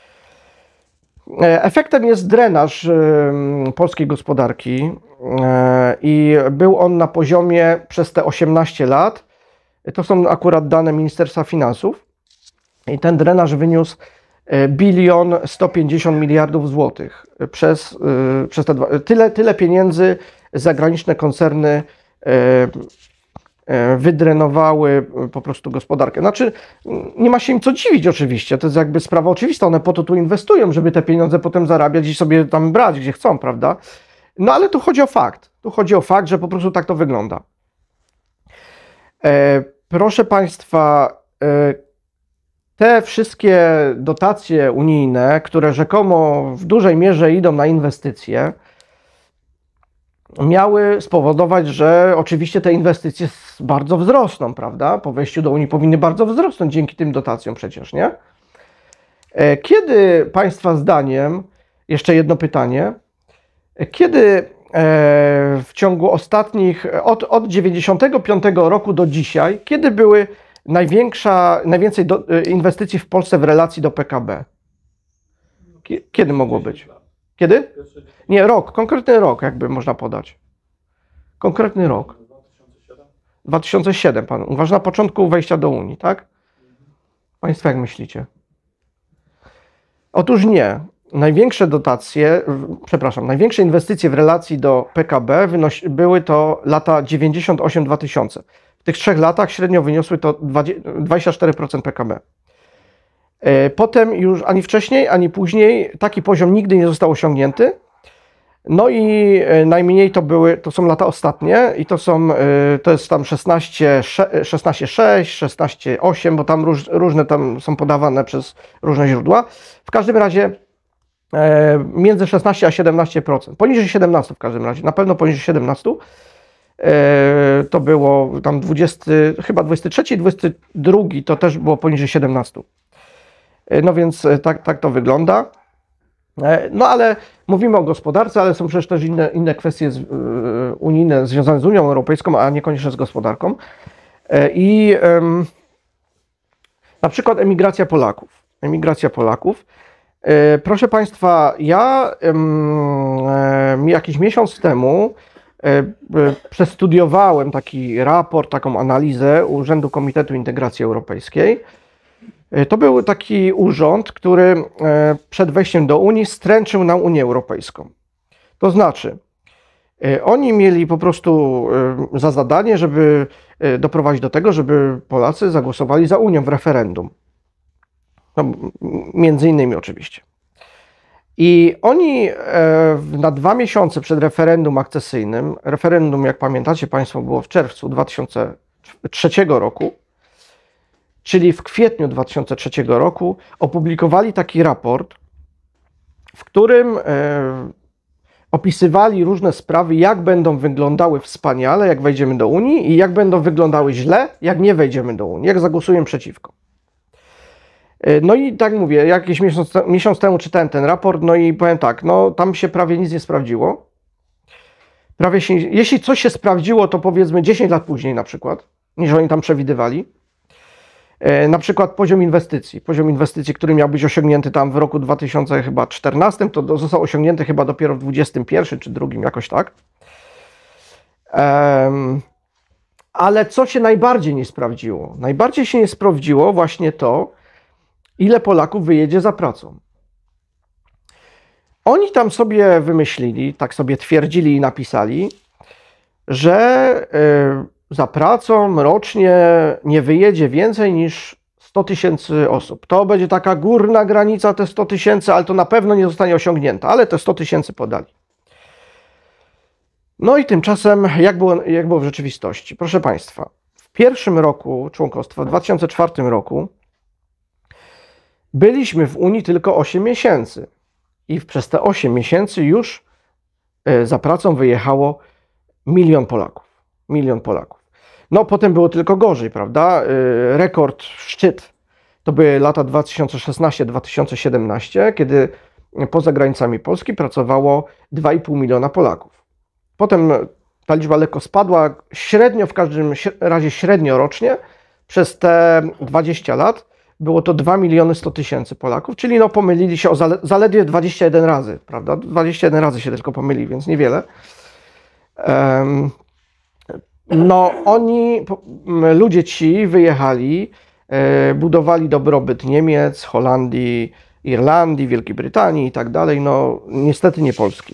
Efektem jest drenaż polskiej gospodarki i był on na poziomie przez te osiemnaście lat, to są akurat dane Ministerstwa Finansów, i ten drenaż wyniósł bilion sto pięćdziesiąt miliardów złotych. Przez, przez te dwa, tyle, tyle pieniędzy zagraniczne koncerny wydrenowały po prostu gospodarkę. Znaczy, nie ma się im co dziwić oczywiście, to jest jakby sprawa oczywista, one po to tu inwestują, żeby te pieniądze potem zarabiać i sobie tam brać, gdzie chcą, prawda? No ale tu chodzi o fakt, tu chodzi o fakt, że po prostu tak to wygląda. proszę Państwa, e, te wszystkie dotacje unijne, które rzekomo w dużej mierze idą na inwestycje, miały spowodować, że oczywiście te inwestycje bardzo wzrosną, prawda? Po wejściu do Unii powinny bardzo wzrosnąć dzięki tym dotacjom przecież, nie? Kiedy Państwa zdaniem, jeszcze jedno pytanie, kiedy w ciągu ostatnich, od, od dziewięćdziesiątego piątego roku do dzisiaj, kiedy były największa, najwięcej do, inwestycji w Polsce w relacji do P K B? Kiedy mogło być? Kiedy? Nie, rok, konkretny rok jakby można podać. Konkretny rok. dwa tysiące siedem, pan uważa, na początku wejścia do Unii, tak? Państwo jak myślicie? Otóż nie. Największe dotacje, przepraszam, największe inwestycje w relacji do P K B wynosi, były to lata dziewięćdziesiąt osiem do dwa tysiące. W tych trzech latach średnio wyniosły to dwadzieścia cztery procent P K B. Potem już ani wcześniej, ani później taki poziom nigdy nie został osiągnięty. No i najmniej to były, to są lata ostatnie i to są, to jest tam szesnaście przecinek sześć, szesnaście przecinek osiem, bo tam róż, różne tam są podawane przez różne źródła. W każdym razie między szesnaście a siedemnaście procent, poniżej siedemnaście w każdym razie, na pewno poniżej siedemnaście. To było tam dwudziesty, chyba dwudziesty trzeci, dwudziesty drugi to też było poniżej siedemnaście. No więc tak, tak to wygląda. No ale mówimy o gospodarce, ale są przecież też inne, inne kwestie z, y, unijne związane z Unią Europejską, a niekoniecznie z gospodarką. I y, na przykład emigracja Polaków. Emigracja Polaków. Y, proszę Państwa, ja y, y, jakiś miesiąc temu y, y, przestudiowałem taki raport, taką analizę Urzędu Komitetu Integracji Europejskiej. To był taki urząd, który przed wejściem do Unii stręczył na Unię Europejską. To znaczy, oni mieli po prostu za zadanie, żeby doprowadzić do tego, żeby Polacy zagłosowali za Unią w referendum. No, między innymi oczywiście. I oni na dwa miesiące przed referendum akcesyjnym, referendum, jak pamiętacie Państwo, było w czerwcu dwa tysiące trzeciego roku, czyli w kwietniu dwa tysiące trzeciego roku, opublikowali taki raport, w którym e, opisywali różne sprawy, jak będą wyglądały wspaniale, jak wejdziemy do Unii i jak będą wyglądały źle, jak nie wejdziemy do Unii, jak zagłosujemy przeciwko. E, no i tak mówię, jakiś miesiąc, miesiąc temu czytałem ten raport, no i powiem tak, no tam się prawie nic nie sprawdziło. Prawie się, jeśli coś się sprawdziło, to powiedzmy dziesięć lat później na przykład, niż oni tam przewidywali. Na przykład poziom inwestycji. Poziom inwestycji, który miał być osiągnięty tam w roku dwa tysiące czternastym, to został osiągnięty chyba dopiero w dwudziestym pierwszym czy drugim, jakoś tak. Um, ale co się najbardziej nie sprawdziło? Najbardziej się nie sprawdziło właśnie to, ile Polaków wyjedzie za pracą. Oni tam sobie wymyślili, tak sobie twierdzili i napisali, że yy, za pracą rocznie nie wyjedzie więcej niż sto tysięcy osób. To będzie taka górna granica, te sto tysięcy, ale to na pewno nie zostanie osiągnięte, ale te sto tysięcy podali. No i tymczasem, jak było, jak było w rzeczywistości? Proszę Państwa, w pierwszym roku członkostwa, w dwa tysiące czwartym roku, byliśmy w Unii tylko osiem miesięcy i przez te osiem miesięcy już za pracą wyjechało milion Polaków. Milion Polaków. No potem było tylko gorzej, prawda? Rekord, szczyt to były lata dwa tysiące szesnasty do dwa tysiące siedemnastego, kiedy poza granicami Polski pracowało dwa i pół miliona Polaków. Potem ta liczba lekko spadła, średnio, w każdym razie średnio rocznie, przez te dwadzieścia lat było to dwa miliony sto tysięcy Polaków, czyli no pomylili się o zale zaledwie dwadzieścia jeden razy, prawda? dwadzieścia jeden razy się tylko pomylili, więc niewiele. Um, No oni, ludzie ci wyjechali, e, budowali dobrobyt Niemiec, Holandii, Irlandii, Wielkiej Brytanii i tak dalej, no niestety nie Polski.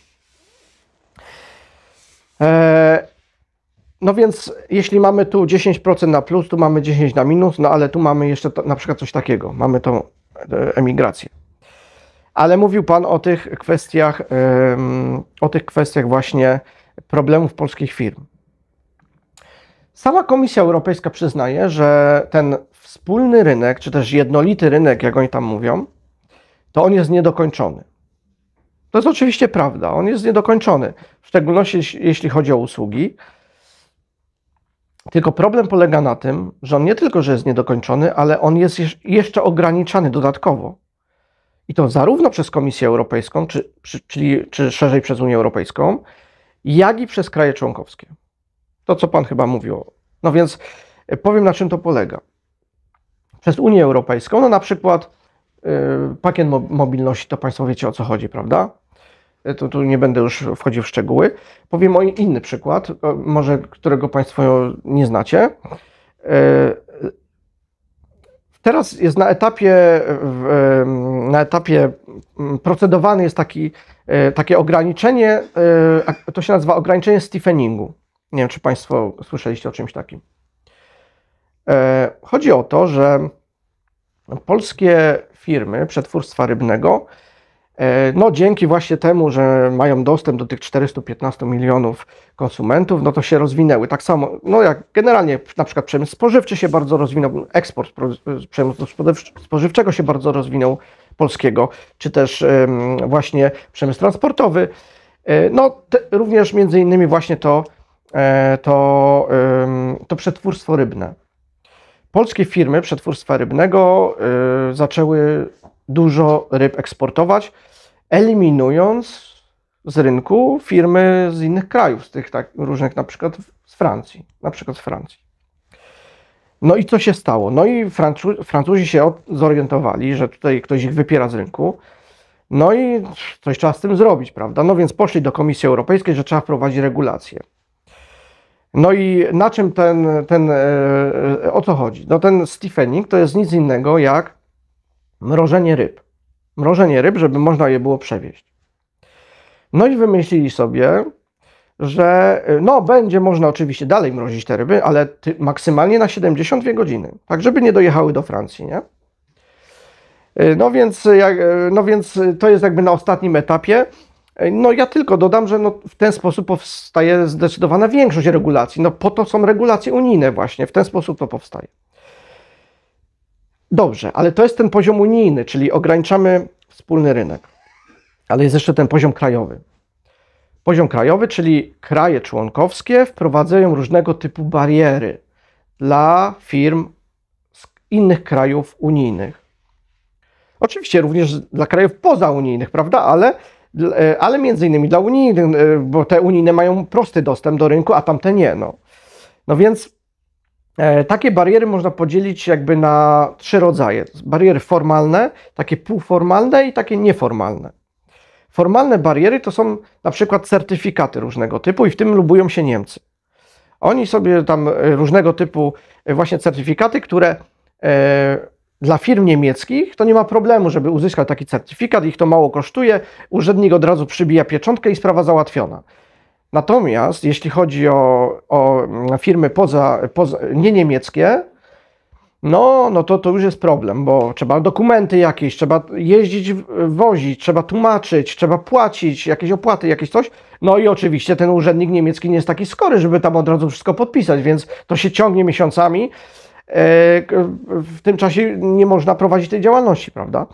E, no więc jeśli mamy tu dziesięć procent na plus, tu mamy dziesięć na minus, no ale tu mamy jeszcze to, na przykład coś takiego, mamy tą e, emigrację. Ale mówił Pan o tych kwestiach, e, o tych kwestiach właśnie problemów polskich firm. Sama Komisja Europejska przyznaje, że ten wspólny rynek, czy też jednolity rynek, jak oni tam mówią, to on jest niedokończony. To jest oczywiście prawda, on jest niedokończony, w szczególności jeśli chodzi o usługi. Tylko problem polega na tym, że on nie tylko, że jest niedokończony, ale on jest jeszcze ograniczany dodatkowo. I to zarówno przez Komisję Europejską, czy, czyli, czy szerzej przez Unię Europejską, jak i przez kraje członkowskie. To, co Pan chyba mówił. No więc powiem, na czym to polega. Przez Unię Europejską, no na przykład yy, pakiet mobilności, to Państwo wiecie, o co chodzi, prawda? Tu, tu nie będę już wchodził w szczegóły. Powiem o inny przykład, może którego Państwo nie znacie. Teraz jest na etapie, na etapie procedowany jest taki, takie ograniczenie, to się nazywa ograniczenie Steepheningu. Nie wiem, czy Państwo słyszeliście o czymś takim. Chodzi o to, że polskie firmy przetwórstwa rybnego, no dzięki właśnie temu, że mają dostęp do tych czterystu piętnastu milionów konsumentów, no to się rozwinęły. Tak samo, no jak generalnie na przykład przemysł spożywczy się bardzo rozwinął, eksport przemysłu spożywczego się bardzo rozwinął polskiego, czy też właśnie przemysł transportowy. No te, również między innymi właśnie to, to, to przetwórstwo rybne. Polskie firmy przetwórstwa rybnego zaczęły dużo ryb eksportować, eliminując z rynku firmy z innych krajów, z tych tak różnych, na przykład z Francji, na przykład z Francji. No i co się stało? No i Francu Francuzi się zorientowali, że tutaj ktoś ich wypiera z rynku, no i coś trzeba z tym zrobić, prawda? No więc poszli do Komisji Europejskiej, że trzeba wprowadzić regulacje. No i na czym ten, ten o co chodzi? No ten steephening to jest nic innego jak mrożenie ryb. Mrożenie ryb, żeby można je było przewieźć. No i wymyślili sobie, że no będzie można oczywiście dalej mrozić te ryby, ale maksymalnie na siedemdziesiąt dwie godziny, tak żeby nie dojechały do Francji, nie? No więc, no więc to jest jakby na ostatnim etapie. No ja tylko dodam, że no w ten sposób powstaje zdecydowana większość regulacji. No po to są regulacje unijne właśnie, w ten sposób to powstaje. Dobrze, ale to jest ten poziom unijny, czyli ograniczamy wspólny rynek. Ale jest jeszcze ten poziom krajowy. Poziom krajowy, czyli kraje członkowskie wprowadzają różnego typu bariery dla firm z innych krajów unijnych. Oczywiście również dla krajów pozaunijnych, prawda? Ale, ale między innymi dla unijnych, bo te unijne mają prosty dostęp do rynku, a tamte nie. No, no więc takie bariery można podzielić jakby na trzy rodzaje. Bariery formalne, takie półformalne i takie nieformalne. Formalne bariery to są na przykład certyfikaty różnego typu i w tym lubują się Niemcy. Oni sobie tam różnego typu właśnie certyfikaty, które e, dla firm niemieckich to nie ma problemu, żeby uzyskać taki certyfikat, ich to mało kosztuje, urzędnik od razu przybija pieczątkę i sprawa załatwiona. Natomiast jeśli chodzi o, o firmy poza, poza, nie niemieckie, no, no to to już jest problem, bo trzeba dokumenty jakieś, trzeba jeździć, wozić, trzeba tłumaczyć, trzeba płacić, jakieś opłaty, jakieś coś. No i oczywiście ten urzędnik niemiecki nie jest taki skory, żeby tam od razu wszystko podpisać, więc to się ciągnie miesiącami. W tym czasie nie można prowadzić tej działalności, prawda?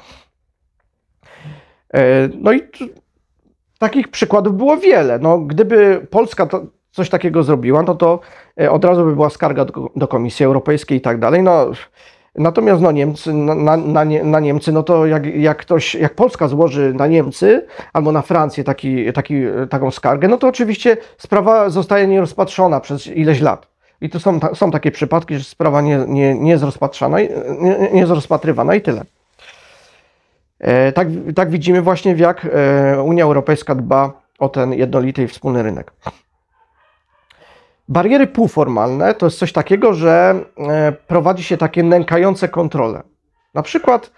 No i takich przykładów było wiele. No, gdyby Polska to coś takiego zrobiła, no to od razu by była skarga do, do Komisji Europejskiej i tak dalej. No, natomiast no, Niemcy, na, na, na Niemcy, no to jak, jak, ktoś, jak Polska złoży na Niemcy albo na Francję taki, taki, taką skargę, no to oczywiście sprawa zostaje nierozpatrzona przez ileś lat. I to są, są takie przypadki, że sprawa nie, nie, nie jest rozpatrzana, nie, nie jest rozpatrywana i tyle. E, tak, tak widzimy właśnie, jak e, Unia Europejska dba o ten jednolity i wspólny rynek. Bariery półformalne to jest coś takiego, że e, prowadzi się takie nękające kontrole. Na przykład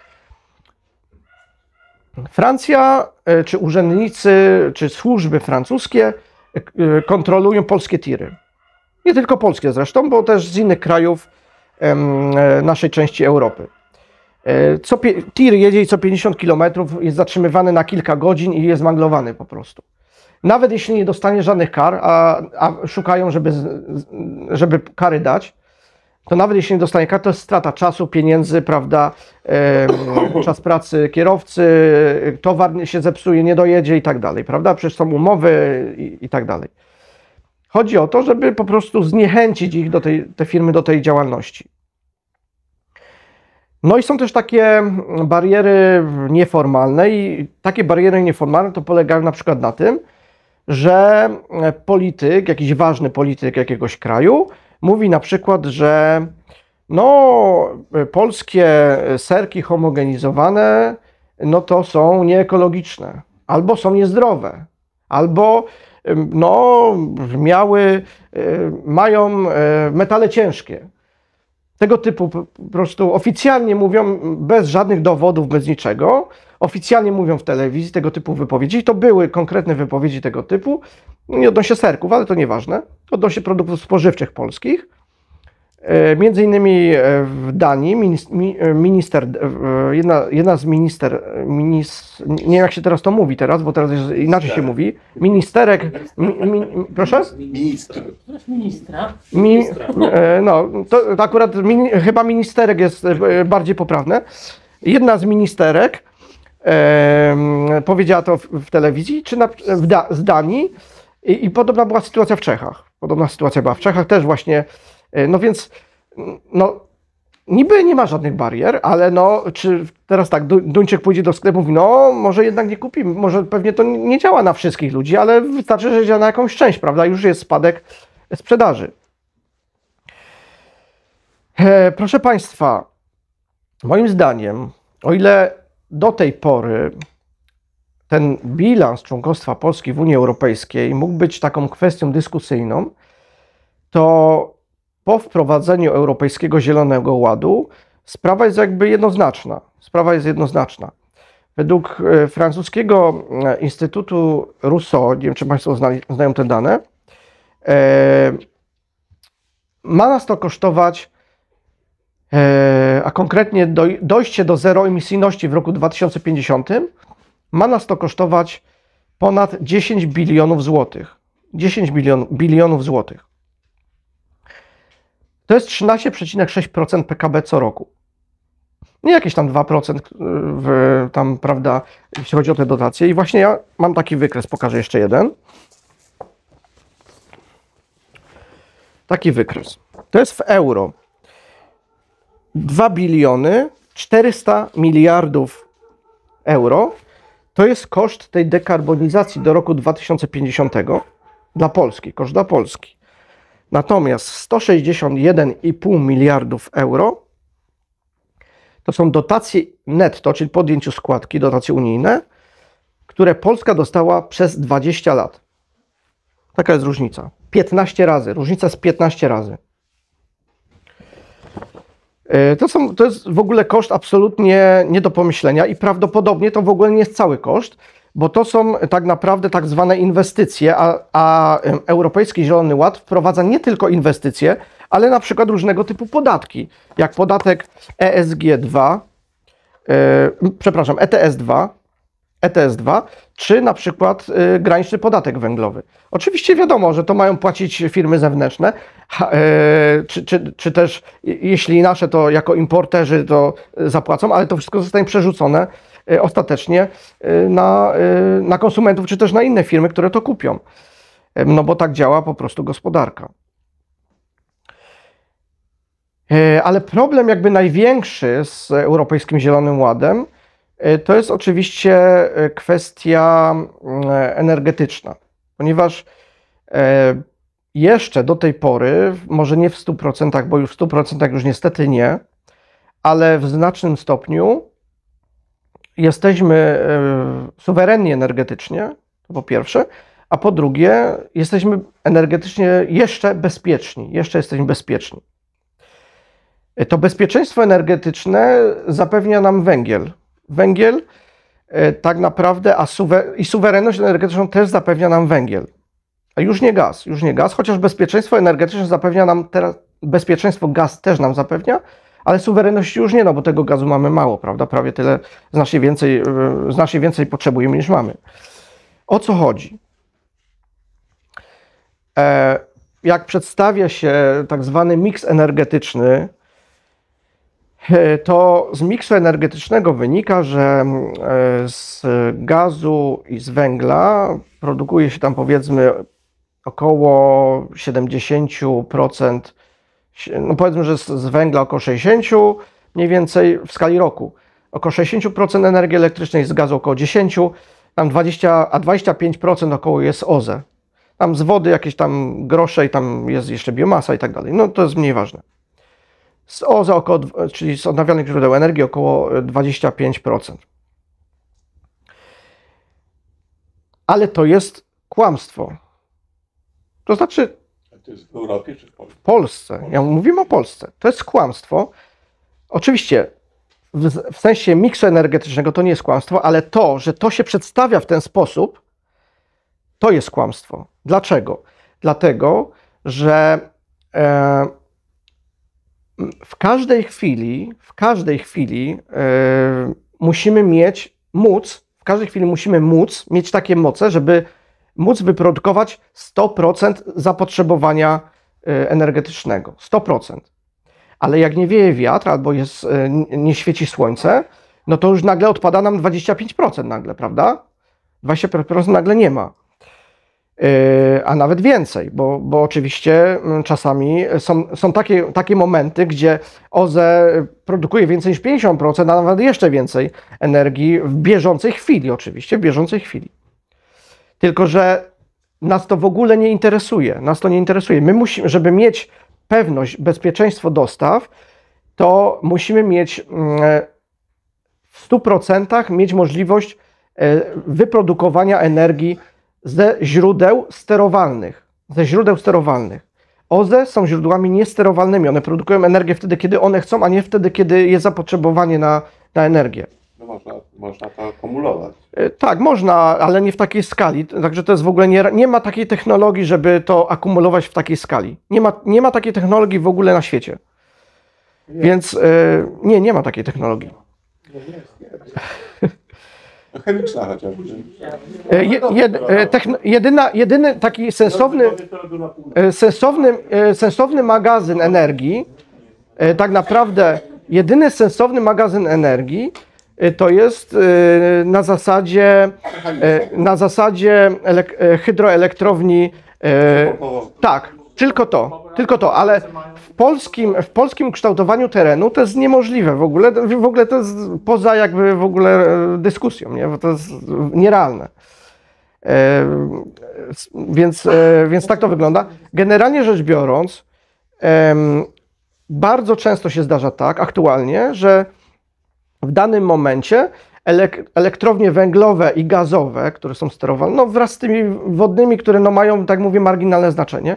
Francja, e, czy urzędnicy, czy służby francuskie e, kontrolują polskie tiry. Nie tylko polskie zresztą, bo też z innych krajów e, naszej części Europy. Co, tir jedzie i co pięćdziesiąt kilometrów jest zatrzymywany na kilka godzin i jest manglowany po prostu. nawet jeśli nie dostanie żadnych kar, a, a szukają, żeby, żeby kary dać, to nawet jeśli nie dostanie kar, to jest strata czasu, pieniędzy, prawda, e, czas pracy kierowcy, towar się zepsuje, nie dojedzie i tak dalej, prawda, przecież są umowy i, i tak dalej. Chodzi o to, żeby po prostu zniechęcić ich do tej, te firmy do tej działalności. No i są też takie bariery nieformalne i takie bariery nieformalne to polegają na przykład na tym, że polityk, jakiś ważny polityk jakiegoś kraju mówi na przykład, że no polskie serki homogenizowane no to są nieekologiczne, albo są niezdrowe, albo no miały, mają metale ciężkie. Tego typu po prostu oficjalnie mówią, bez żadnych dowodów, bez niczego, oficjalnie mówią w telewizji tego typu wypowiedzi. I to były konkretne wypowiedzi tego typu, nie odnośnie serków, ale to nieważne, odnośnie produktów spożywczych polskich. Między innymi w Danii minister, jedna, jedna z minister, minis, nie wiem jak się teraz to mówi teraz, bo teraz inaczej się mówi, ministerek, mi, mi, proszę? Minister. Ministra. Mi, no, to, to akurat mini, chyba ministerek jest bardziej poprawne. Jedna z ministerek e, powiedziała to w, w telewizji, czy na, w da, z Danii i, i podobna była sytuacja w Czechach. Podobna sytuacja była w Czechach też właśnie. No więc, no, niby nie ma żadnych barier, ale no, czy teraz tak, Duńczyk pójdzie do sklepu i mówi, no, może jednak nie kupimy, może pewnie to nie działa na wszystkich ludzi, ale wystarczy, że działa na jakąś część, prawda, już jest spadek sprzedaży. E, proszę Państwa, moim zdaniem, o ile do tej pory ten bilans członkostwa Polski w Unii Europejskiej mógł być taką kwestią dyskusyjną, to po wprowadzeniu Europejskiego Zielonego Ładu sprawa jest jakby jednoznaczna. Sprawa jest jednoznaczna. Według francuskiego Instytutu Rousseau, nie wiem czy Państwo znali, znają te dane, e, ma nas to kosztować, e, a konkretnie do, dojście do zeroemisyjności w roku dwa tysiące pięćdziesiątym ma nas to kosztować ponad dziesięć bilionów złotych. dziesięć bilionów złotych. To jest trzynaście przecinek sześć procent P K B co roku. Nie jakieś tam dwa procent w, tam, prawda, jeśli chodzi o te dotacje. I właśnie ja mam taki wykres, pokażę jeszcze jeden. Taki wykres. To jest w euro. dwa biliony czterysta miliardów euro. To jest koszt tej dekarbonizacji do roku dwa tysiące pięćdziesiątego dla Polski, koszt dla Polski. Natomiast sto sześćdziesiąt jeden i pół miliardów euro to są dotacje netto, czyli po odjęciu składki, dotacje unijne, które Polska dostała przez dwadzieścia lat. Taka jest różnica. piętnaście razy. Różnica jest piętnaście razy. To, są, to jest w ogóle koszt absolutnie nie do pomyślenia i prawdopodobnie to w ogóle nie jest cały koszt, bo to są tak naprawdę tak zwane inwestycje, a, a Europejski Zielony Ład wprowadza nie tylko inwestycje, ale na przykład różnego typu podatki, jak podatek E S G dwa, yy, przepraszam, E T S dwa, E T S dwa, czy na przykład yy, graniczny podatek węglowy. Oczywiście wiadomo, że to mają płacić firmy zewnętrzne, yy, czy, czy, czy też jeśli nasze, to jako importerzy to zapłacą, ale to wszystko zostanie przerzucone ostatecznie na, na konsumentów, czy też na inne firmy, które to kupią. No bo tak działa po prostu gospodarka. Ale problem jakby największy z Europejskim Zielonym Ładem to jest oczywiście kwestia energetyczna, ponieważ jeszcze do tej pory, może nie w stu procentach, bo już w stu procentach już niestety nie, ale w znacznym stopniu jesteśmy suwerenni energetycznie, to po pierwsze, a po drugie jesteśmy energetycznie jeszcze bezpieczni, jeszcze jesteśmy bezpieczni. To bezpieczeństwo energetyczne zapewnia nam węgiel. Węgiel tak naprawdę, a suwer i suwerenność energetyczną też zapewnia nam węgiel. A już nie gaz, już nie gaz, chociaż bezpieczeństwo energetyczne zapewnia nam teraz, bezpieczeństwo gaz też nam zapewnia, ale suwerenności już nie, no bo tego gazu mamy mało, prawda? Prawie tyle, znacznie więcej, znacznie więcej potrzebujemy niż mamy. O co chodzi? jak przedstawia się tak zwany miks energetyczny, to z miksu energetycznego wynika, że z gazu i z węgla produkuje się tam powiedzmy około siedemdziesiąt procent, no powiedzmy, że z węgla około sześćdziesiąt procent mniej więcej w skali roku. Około sześćdziesiąt procent energii elektrycznej, z gazu około dziesięć procent, tam dwadzieścia, a dwadzieścia pięć procent około jest O Z E. Tam z wody jakieś tam grosze i tam jest jeszcze biomasa i tak dalej. No to jest mniej ważne. Z O Z E, około, czyli z odnawialnych źródeł energii, około dwadzieścia pięć procent. Ale to jest kłamstwo. To znaczy... A to jest w Europie czy w Polsce? W Polsce. Ja mówimy o Polsce. To jest kłamstwo. Oczywiście w, w sensie miksu energetycznego to nie jest kłamstwo, ale to, że to się przedstawia w ten sposób, to jest kłamstwo. Dlaczego? Dlatego, że e, w każdej chwili, w każdej chwili e, musimy mieć, móc, w każdej chwili musimy móc mieć takie moce, żeby móc wyprodukować sto procent zapotrzebowania e, energetycznego. sto procent. Ale jak nie wieje wiatr albo jest, e, nie świeci słońce, no to już nagle odpada nam dwadzieścia pięć procent nagle, prawda? dwadzieścia pięć procent nagle nie ma. A nawet więcej, bo, bo oczywiście czasami są, są takie, takie momenty, gdzie O Z E produkuje więcej niż pięćdziesiąt procent, a nawet jeszcze więcej energii w bieżącej chwili, oczywiście, w bieżącej chwili. Tylko że nas to w ogóle nie interesuje, nas to nie interesuje. My musimy, żeby mieć pewność, bezpieczeństwo dostaw, to musimy mieć w stu procentach mieć możliwość wyprodukowania energii ze źródeł sterowalnych. Ze źródeł sterowalnych. O Z E są źródłami niesterowalnymi. One produkują energię wtedy, kiedy one chcą, a nie wtedy, kiedy jest zapotrzebowanie na, na energię. No można, można to akumulować. Tak, można, ale nie w takiej skali. Także to jest w ogóle nie, nie ma takiej technologii, żeby to akumulować w takiej skali. Nie ma, nie ma takiej technologii w ogóle na świecie. Nie. Więc yy, nie, nie ma takiej technologii. No jest, jest. Chemiczna chociażby. Je, jed, techn, jedyna, jedyny taki sensowny, sensowny, sensowny magazyn energii, tak naprawdę jedyny sensowny magazyn energii to jest na zasadzie, na zasadzie hydroelektrowni, tak, tylko to, tylko to, ale w polskim, w polskim kształtowaniu terenu to jest niemożliwe w ogóle, w ogóle to jest poza jakby w ogóle dyskusją, nie? Bo to jest nierealne. E, więc, e, więc tak to wygląda. Generalnie rzecz biorąc, e, bardzo często się zdarza tak, aktualnie, że w danym momencie elek elektrownie węglowe i gazowe, które są sterowane, no wraz z tymi wodnymi, które no mają, tak mówię, marginalne znaczenie,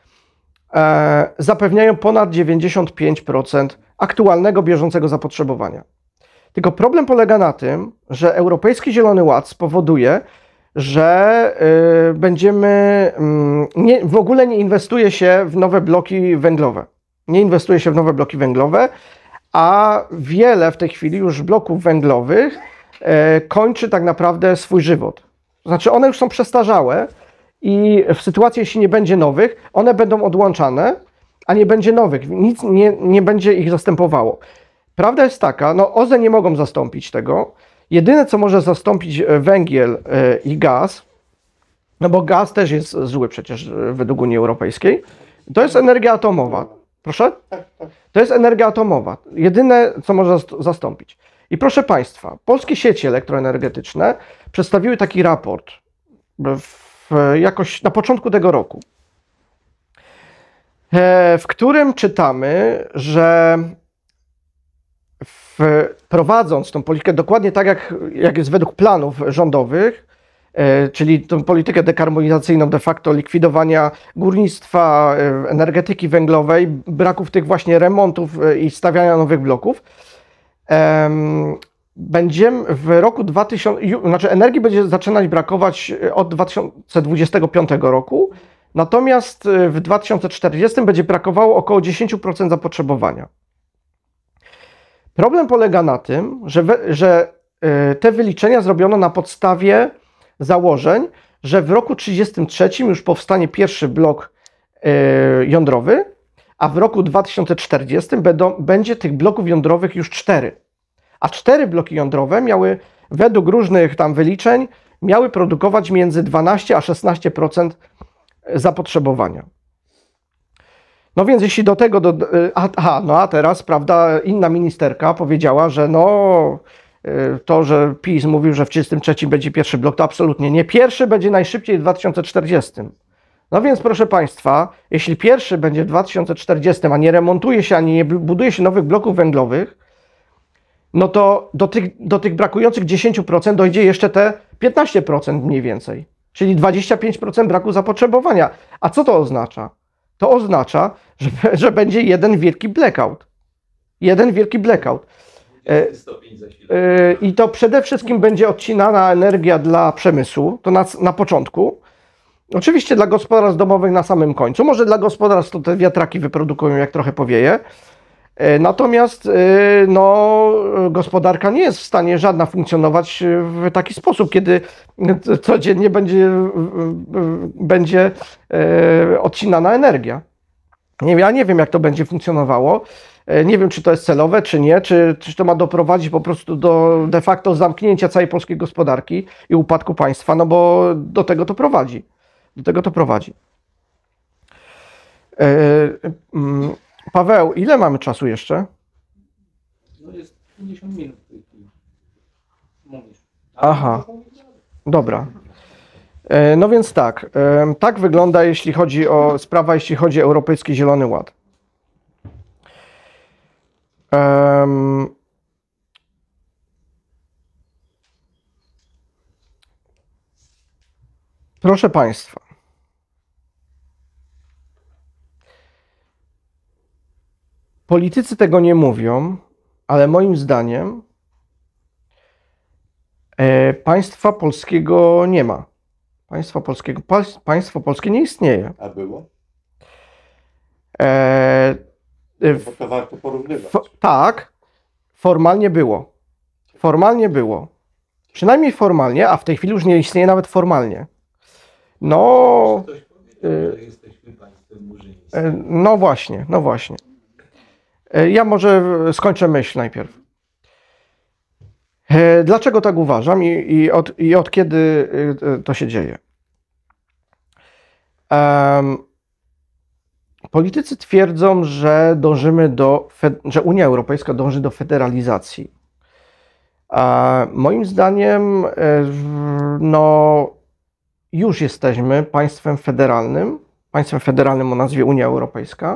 e, zapewniają ponad dziewięćdziesiąt pięć procent aktualnego, bieżącego zapotrzebowania. Tylko problem polega na tym, że Europejski Zielony Ład spowoduje, że y, będziemy, y, nie, w ogóle nie inwestuje się w nowe bloki węglowe. Nie inwestuje się w nowe bloki węglowe, a wiele w tej chwili już bloków węglowych y, kończy tak naprawdę swój żywot. Znaczy one już są przestarzałe i w sytuacji, jeśli nie będzie nowych, one będą odłączane, a nie będzie nowych. Nic nie, nie będzie ich zastępowało. Prawda jest taka, no O Z E nie mogą zastąpić tego. Jedyne, co może zastąpić węgiel i gaz, no bo gaz też jest zły przecież według Unii Europejskiej, to jest energia atomowa. Proszę? To jest energia atomowa. Jedyne, co może zastąpić. I proszę Państwa, polskie sieci elektroenergetyczne przedstawiły taki raport w, jakoś na początku tego roku, w którym czytamy, że prowadząc tą politykę dokładnie tak, jak, jak jest według planów rządowych, e, czyli tą politykę dekarbonizacyjną de facto likwidowania górnictwa, e, energetyki węglowej, braków tych właśnie remontów e, i stawiania nowych bloków, e, będziemy w roku dwa tysiące, znaczy energii będzie zaczynać brakować od dwa tysiące dwudziestego piątego roku, natomiast w dwa tysiące czterdziestym będzie brakowało około dziesięć procent zapotrzebowania. Problem polega na tym, że, we, że te wyliczenia zrobiono na podstawie założeń, że w roku trzydziestym trzecim już powstanie pierwszy blok yy, jądrowy, a w roku dwa tysiące czterdziestym będą, będzie tych bloków jądrowych już cztery. A cztery bloki jądrowe miały, według różnych tam wyliczeń, miały produkować między dwanaście a szesnaście procent zapotrzebowania. No więc jeśli do tego, do, aha, no a teraz, prawda, inna ministerka powiedziała, że no to, że PiS mówił, że w trzydziestym trzecim będzie pierwszy blok, to absolutnie nie. Pierwszy będzie najszybciej w dwa tysiące czterdziestym. No więc proszę Państwa, jeśli pierwszy będzie w dwa tysiące czterdziestym, a nie remontuje się, ani nie buduje się nowych bloków węglowych, no to do tych, do tych brakujących dziesięciu procent dojdzie jeszcze te piętnaście procent mniej więcej, czyli dwadzieścia pięć procent braku zapotrzebowania. A co to oznacza? To oznacza, że, że będzie jeden wielki blackout. Jeden wielki blackout. E, e, I to przede wszystkim będzie odcinana energia dla przemysłu, to na, na początku. Oczywiście dla gospodarstw domowych na samym końcu. Może dla gospodarstw to te wiatraki wyprodukują, jak trochę powieje. Natomiast no, gospodarka nie jest w stanie żadna funkcjonować w taki sposób, kiedy codziennie będzie, będzie odcinana energia. Nie, ja nie wiem, jak to będzie funkcjonowało. Nie wiem, czy to jest celowe, czy nie, czy, czy to ma doprowadzić po prostu do de facto zamknięcia całej polskiej gospodarki i upadku państwa, no bo do tego to prowadzi. Do tego to prowadzi. Paweł, ile mamy czasu jeszcze? No jest pięćdziesiąt minut w tej chwili. Mówisz. Aha, dobra. No więc tak, tak wygląda, jeśli chodzi o sprawa, jeśli chodzi o Europejski Zielony Ład. Um, proszę Państwa, politycy tego nie mówią, ale moim zdaniem e, państwa polskiego nie ma. Państwa polskiego, państwo polskie nie istnieje. A było? E, Bo to warto porównywać. F tak, formalnie było. Formalnie było. Przynajmniej formalnie, a w tej chwili już nie istnieje nawet formalnie. No, Ktoś powiedział, że jesteśmy państwem murzyńskim. no właśnie, no właśnie. Ja może skończę myśl najpierw. Dlaczego tak uważam i, i, od, i od kiedy to się dzieje? Um, Politycy twierdzą, że dążymy do, że Unia Europejska dąży do federalizacji. A moim zdaniem, no, już jesteśmy państwem federalnym, państwem federalnym o nazwie Unia Europejska,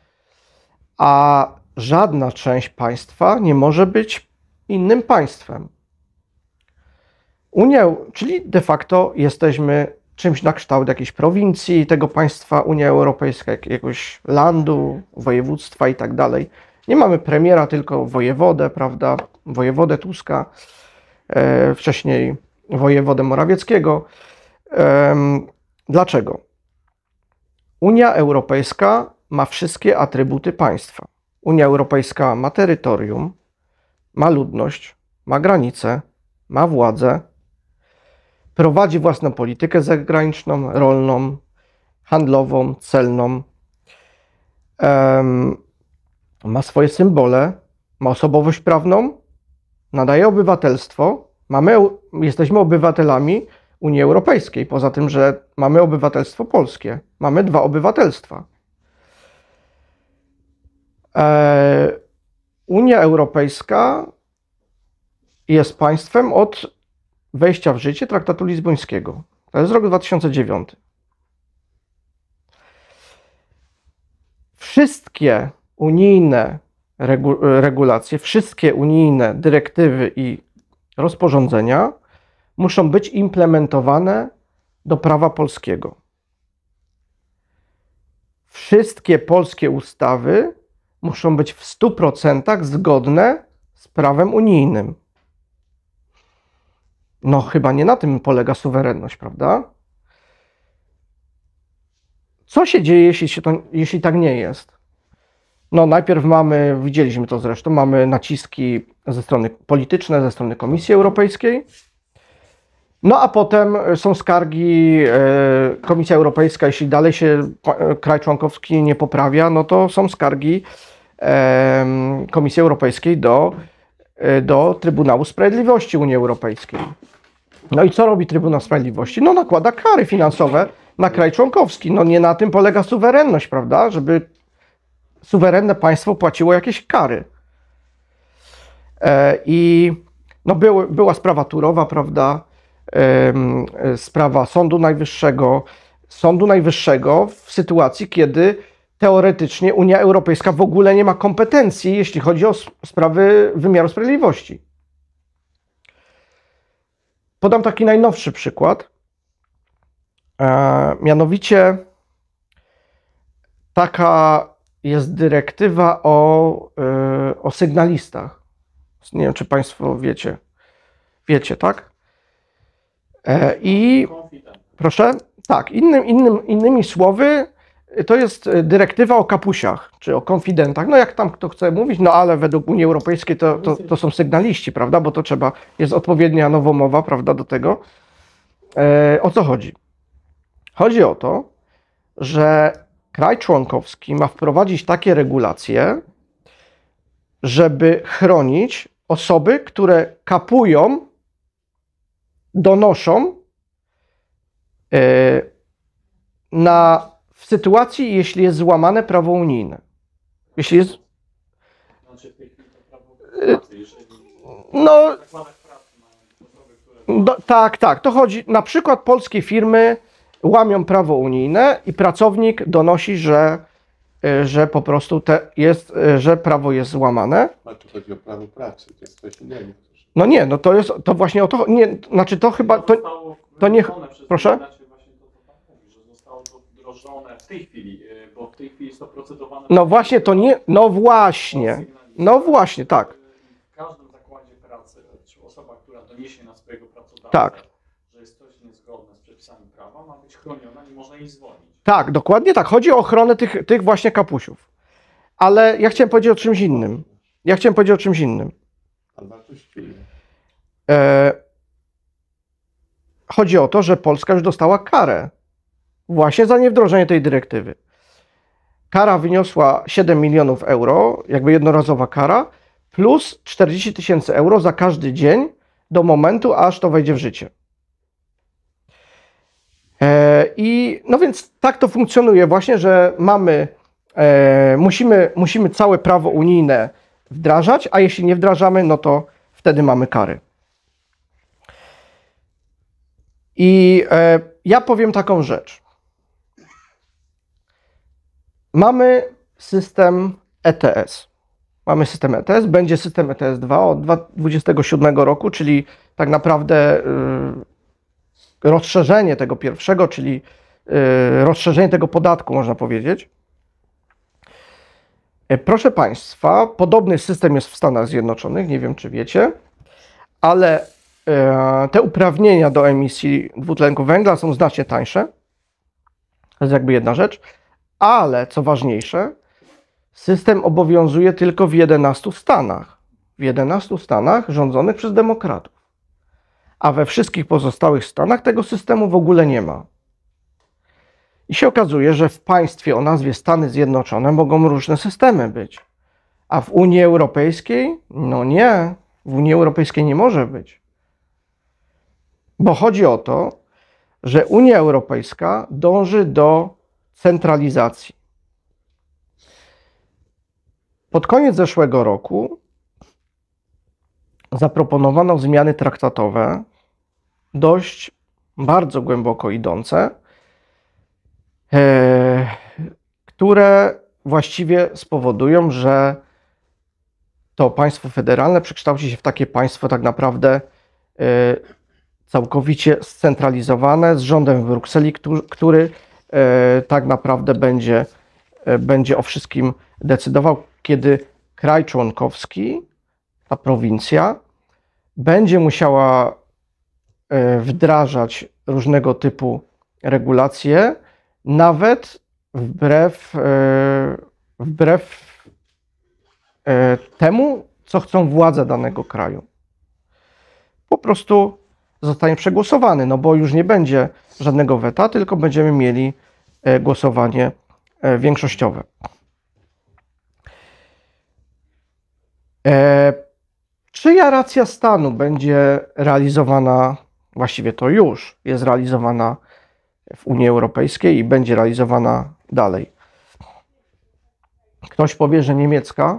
a żadna część państwa nie może być innym państwem. Unia, czyli de facto jesteśmy czymś na kształt jakiejś prowincji tego państwa Unia Europejska, jakiegoś landu, województwa i tak dalej. Nie mamy premiera, tylko wojewodę, prawda? Wojewodę Tuska, e, wcześniej wojewodę Morawieckiego. E, dlaczego? Unia Europejska ma wszystkie atrybuty państwa. Unia Europejska ma terytorium, ma ludność, ma granice, ma władzę, prowadzi własną politykę zagraniczną, rolną, handlową, celną, um, ma swoje symbole, ma osobowość prawną, nadaje obywatelstwo. Mamy, jesteśmy obywatelami Unii Europejskiej, poza tym, że mamy obywatelstwo polskie. Mamy dwa obywatelstwa. E, Unia Europejska jest państwem od wejścia w życie Traktatu Lizbońskiego. To jest rok dwa tysiące dziewiąty. Wszystkie unijne regu regulacje, wszystkie unijne dyrektywy i rozporządzenia muszą być implementowane do prawa polskiego. Wszystkie polskie ustawy muszą być w stu procentach zgodne z prawem unijnym. No chyba nie na tym polega suwerenność, prawda? Co się dzieje, jeśli, się to, jeśli tak nie jest? No najpierw mamy, widzieliśmy to zresztą, mamy naciski ze strony polityczne, ze strony Komisji Europejskiej. No a potem są skargi, e, Komisja Europejska, jeśli dalej się kraj członkowski nie poprawia, no to są skargi e, Komisji Europejskiej do, e, do Trybunału Sprawiedliwości Unii Europejskiej. No i co robi Trybunał Sprawiedliwości? No nakłada kary finansowe na kraj członkowski. No nie na tym polega suwerenność, prawda? Żeby suwerenne państwo płaciło jakieś kary. E, I no były, była sprawa Turowa, prawda? Sprawa Sądu Najwyższego, Sądu Najwyższego w sytuacji, kiedy teoretycznie Unia Europejska w ogóle nie ma kompetencji, jeśli chodzi o sprawy wymiaru sprawiedliwości. Podam taki najnowszy przykład, e, mianowicie taka jest dyrektywa o, e, o sygnalistach. Nie wiem, czy Państwo wiecie. Wiecie, tak? I proszę, tak, innym, innym, innymi słowy, to jest dyrektywa o kapusiach, czy o konfidentach, no jak tam kto chce mówić, no ale według Unii Europejskiej to, to, to są sygnaliści, prawda, bo to trzeba, jest odpowiednia nowomowa, prawda, do tego. E, o co chodzi? Chodzi o to, że kraj członkowski ma wprowadzić takie regulacje, żeby chronić osoby, które kapują, donoszą na, w sytuacji, jeśli jest złamane prawo unijne. Jeśli jest... No, do, tak, tak. To chodzi, na przykład polskie firmy łamią prawo unijne i pracownik donosi, że, że po prostu te jest, że prawo jest złamane. A tu chodzi o prawo pracy, to jest coś innego. No nie, no to jest, to właśnie o to, nie, znaczy to chyba, to, to nie, proszę? Zostało to wdrożone w tej chwili, bo w tej chwili jest to procedowane. No właśnie, to nie, no właśnie, no właśnie, tak. W każdym zakładzie pracy, czy osoba, która doniesie na swojego pracodawcę, tak, że jest coś niezgodne z przepisami prawa, ma być chroniona, nie można jej zwolnić. Tak, dokładnie tak, chodzi o ochronę tych, tych właśnie kapusiów. Ale ja chciałem powiedzieć o czymś innym. Ja chciałem powiedzieć o czymś innym. E, chodzi o to, że Polska już dostała karę właśnie za niewdrożenie tej dyrektywy. Kara wyniosła siedem milionów euro, jakby jednorazowa kara, plus czterdzieści tysięcy euro za każdy dzień do momentu, aż to wejdzie w życie. E, I no więc tak to funkcjonuje właśnie, że mamy, e, musimy, musimy całe prawo unijne wdrażać, a jeśli nie wdrażamy, no to wtedy mamy kary. I e, ja powiem taką rzecz. Mamy system E T S. Mamy system E T S, będzie system E T S dwa od dwa tysiące dwudziestego siódmego roku, czyli tak naprawdę y, rozszerzenie tego pierwszego, czyli y, rozszerzenie tego podatku, można powiedzieć. Proszę Państwa, podobny system jest w Stanach Zjednoczonych, nie wiem czy wiecie, ale te uprawnienia do emisji dwutlenku węgla są znacznie tańsze. To jest jakby jedna rzecz, ale co ważniejsze, system obowiązuje tylko w jedenastu stanach. W jedenastu stanach rządzonych przez demokratów. A we wszystkich pozostałych stanach tego systemu w ogóle nie ma. I się okazuje, że w państwie o nazwie Stany Zjednoczone mogą różne systemy być. A w Unii Europejskiej? No nie. W Unii Europejskiej nie może być. Bo chodzi o to, że Unia Europejska dąży do centralizacji. Pod koniec zeszłego roku zaproponowano zmiany traktatowe, dość bardzo głęboko idące, e, które właściwie spowodują, że to państwo federalne przekształci się w takie państwo tak naprawdę e, całkowicie scentralizowane, z rządem w Brukseli, który, który e, tak naprawdę będzie, e, będzie o wszystkim decydował, kiedy kraj członkowski, ta prowincja, będzie musiała e, wdrażać różnego typu regulacje, nawet wbrew, e, wbrew e, temu, co chcą władze danego kraju. Po prostu zostanie przegłosowany, no bo już nie będzie żadnego weta, tylko będziemy mieli głosowanie większościowe. Czyja racja stanu będzie realizowana, właściwie to już jest realizowana w Unii Europejskiej i będzie realizowana dalej? Ktoś powie, że niemiecka,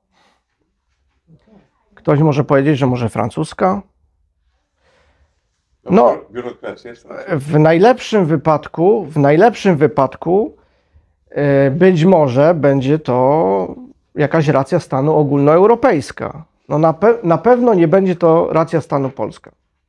ktoś może powiedzieć, że może francuska. No, biurokracja jest w najlepszym wypadku, w najlepszym wypadku być może będzie to jakaś racja stanu ogólnoeuropejska. No na, pe na pewno nie będzie to racja stanu polska.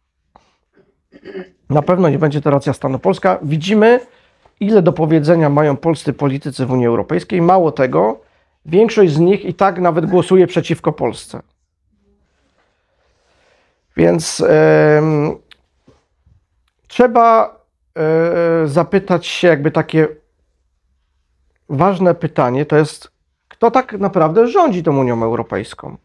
Na pewno nie będzie to racja stanu polska. Widzimy, ile do powiedzenia mają polscy politycy w Unii Europejskiej. Mało tego, większość z nich i tak nawet głosuje przeciwko Polsce. Więc e, trzeba e, zapytać się, jakby takie ważne pytanie, to jest, kto tak naprawdę rządzi tą Unią Europejską?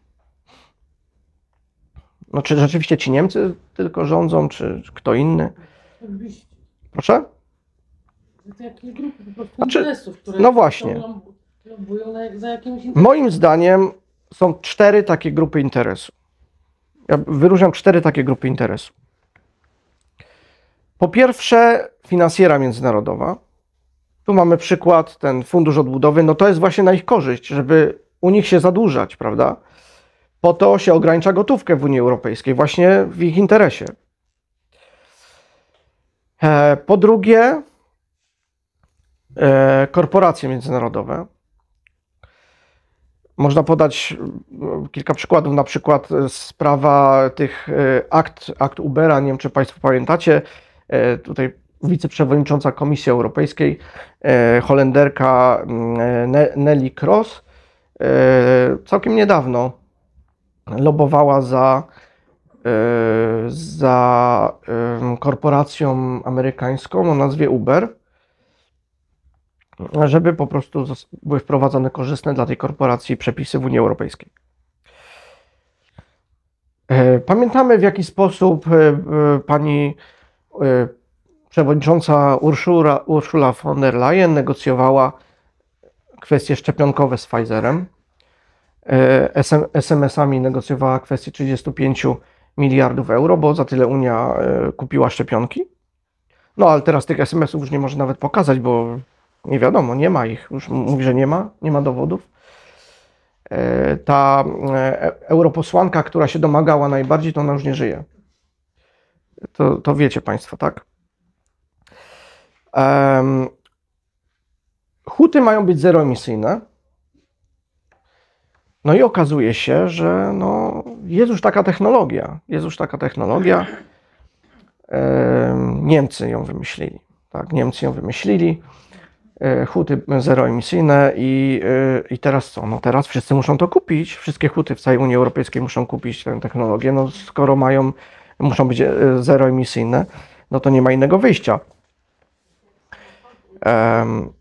No, czy rzeczywiście ci Niemcy tylko rządzą, czy, czy kto inny? Proszę? To jakieś grupy po prostu Znaczy, interesów, które no właśnie. lobbują na, za jakimś interesem. Moim zdaniem są cztery takie grupy interesu. Ja wyróżniam cztery takie grupy interesu. Po pierwsze, finansjera międzynarodowa. Tu mamy przykład, ten fundusz odbudowy, no to jest właśnie na ich korzyść, żeby u nich się zadłużać, prawda? Po to się ogranicza gotówkę w Unii Europejskiej, właśnie w ich interesie. Po drugie, korporacje międzynarodowe. Można podać kilka przykładów, na przykład sprawa tych akt, akt Ubera, nie wiem, czy Państwo pamiętacie, tutaj wiceprzewodnicząca Komisji Europejskiej, Holenderka Nelly Kroes, całkiem niedawno lobbowała za, za korporacją amerykańską o nazwie Uber, żeby po prostu były wprowadzone korzystne dla tej korporacji przepisy w Unii Europejskiej. Pamiętamy, w jaki sposób pani przewodnicząca Ursula, Ursula von der Leyen negocjowała kwestie szczepionkowe z Pfizerem. es em esami negocjowała kwestię trzydziestu pięciu miliardów euro, bo za tyle Unia kupiła szczepionki. No ale teraz tych es em esów już nie może nawet pokazać, bo nie wiadomo, nie ma ich. Już mówi, że nie ma, nie ma dowodów. Ta europosłanka, która się domagała najbardziej, to ona już nie żyje. To, to wiecie Państwo, tak? Um, huty mają być zeroemisyjne. No i okazuje się, że no, jest już taka technologia. Jest już taka technologia. Um, Niemcy ją wymyślili. Tak, Niemcy ją wymyślili. Huty zeroemisyjne i, i teraz co? No teraz wszyscy muszą to kupić. Wszystkie huty w całej Unii Europejskiej muszą kupić tę technologię. No skoro mają, muszą być zeroemisyjne, no to nie ma innego wyjścia. Um,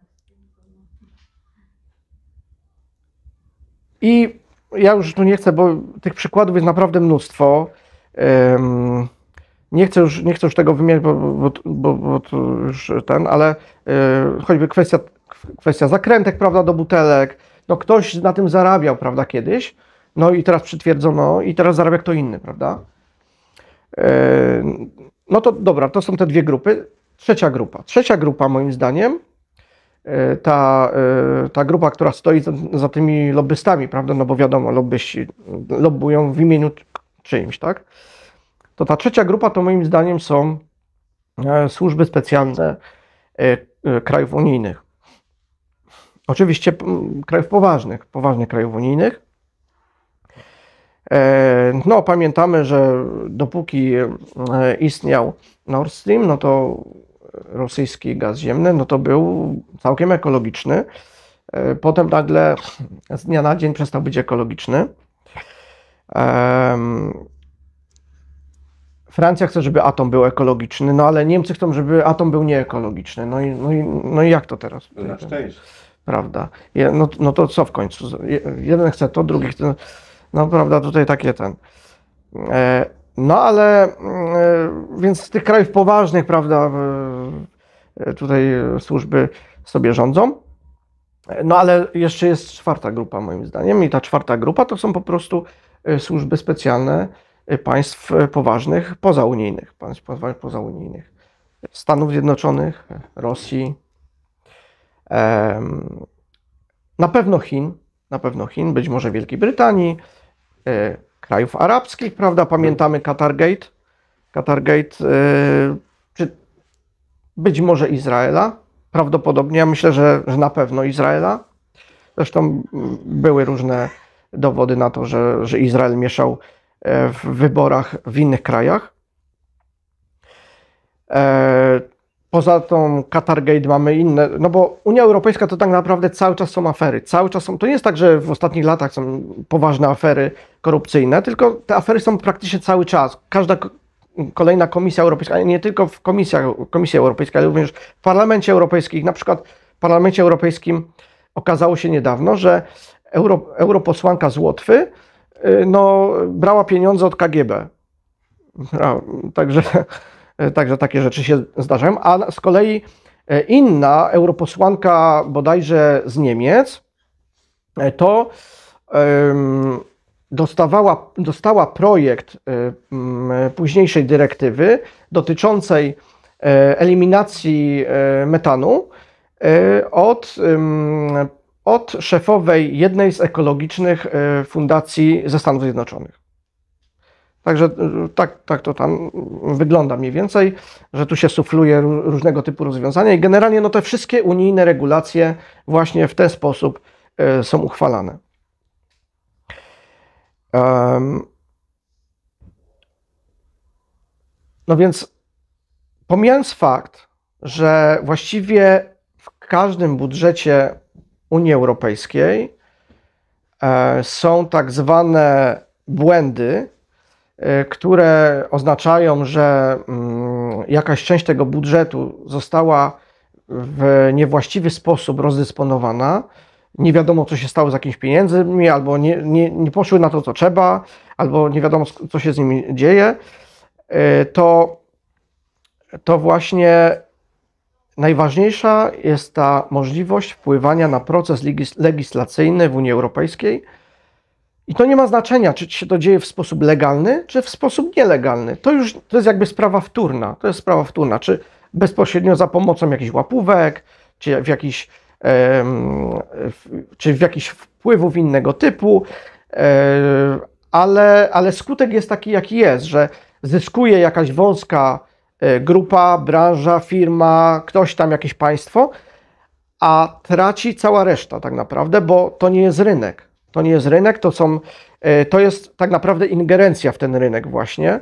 I ja już tu nie chcę, bo tych przykładów jest naprawdę mnóstwo. Um, Nie chcę już, nie chcę już tego wymieniać, bo, bo, bo, bo to już ten, ale yy, choćby kwestia, kwestia zakrętek, prawda, do butelek. No ktoś na tym zarabiał, prawda, kiedyś, no i teraz przytwierdzono i teraz zarabia kto inny, prawda. Yy, no to dobra, to są te dwie grupy. Trzecia grupa. Trzecia grupa moim zdaniem, yy, ta, yy, ta grupa, która stoi za, za tymi lobbystami, prawda, no bo wiadomo, lobbyści lobbują w imieniu czyimś, tak. To ta trzecia grupa to moim zdaniem są służby specjalne krajów unijnych. Oczywiście krajów poważnych, poważnych krajów unijnych. No pamiętamy, że dopóki istniał Nord Stream, no to rosyjski gaz ziemny, no to był całkiem ekologiczny. Potem nagle z dnia na dzień przestał być ekologiczny. Francja chce, żeby atom był ekologiczny, no ale Niemcy chcą, żeby atom był nieekologiczny. No i, no i, no i jak to teraz? Na szczęście. Prawda. No, no to co w końcu? Jeden chce to, drugi chce... No prawda, tutaj takie ten... No ale więc z tych krajów poważnych, prawda, tutaj służby sobie rządzą. No ale jeszcze jest czwarta grupa moim zdaniem i ta czwarta grupa to są po prostu służby specjalne państw poważnych pozaunijnych, państw pozaunijnych. Stanów Zjednoczonych, Rosji, na pewno Chin, na pewno Chin, być może Wielkiej Brytanii, krajów arabskich, prawda, pamiętamy Qatargate, Qatargate, czy być może Izraela, prawdopodobnie, ja myślę, że, że na pewno Izraela. Zresztą były różne dowody na to, że, że Izrael mieszał w wyborach w innych krajach. Poza tą Qatargate mamy inne, no bo Unia Europejska to tak naprawdę cały czas są afery, cały czas są, to nie jest tak, że w ostatnich latach są poważne afery korupcyjne, tylko te afery są praktycznie cały czas. Każda kolejna Komisja Europejska, nie tylko w Komisjach, Komisji Europejskiej, ale również w Parlamencie Europejskim, na przykład w Parlamencie Europejskim okazało się niedawno, że euro, europosłanka z Łotwy no, brała pieniądze od K G B. No, także, także takie rzeczy się zdarzają. A z kolei inna europosłanka bodajże z Niemiec to um, dostawała, dostała projekt um, późniejszej dyrektywy dotyczącej eliminacji metanu od um, od szefowej jednej z ekologicznych fundacji ze Stanów Zjednoczonych. Także tak, tak to tam wygląda mniej więcej, że tu się sufluje różnego typu rozwiązania i generalnie no, te wszystkie unijne regulacje właśnie w ten sposób są uchwalane. No więc pomijając fakt, że właściwie w każdym budżecie Unii Europejskiej są tak zwane błędy, które oznaczają, że jakaś część tego budżetu została w niewłaściwy sposób rozdysponowana, nie wiadomo co się stało z jakimiś pieniędzmi, albo nie, nie, nie poszły na to co trzeba, albo nie wiadomo co się z nimi dzieje, to, to właśnie najważniejsza jest ta możliwość wpływania na proces legislacyjny w Unii Europejskiej i to nie ma znaczenia, czy się to dzieje w sposób legalny, czy w sposób nielegalny. To już to jest jakby sprawa wtórna, to jest sprawa wtórna, czy bezpośrednio za pomocą jakichś łapówek, czy w jakichś, czy w jakichś wpływów innego typu, ale, ale skutek jest taki, jaki jest, że zyskuje jakaś wąska grupa, branża, firma, ktoś tam, jakieś państwo, a traci cała reszta tak naprawdę, bo to nie jest rynek. To nie jest rynek, to są, to jest tak naprawdę ingerencja w ten rynek właśnie,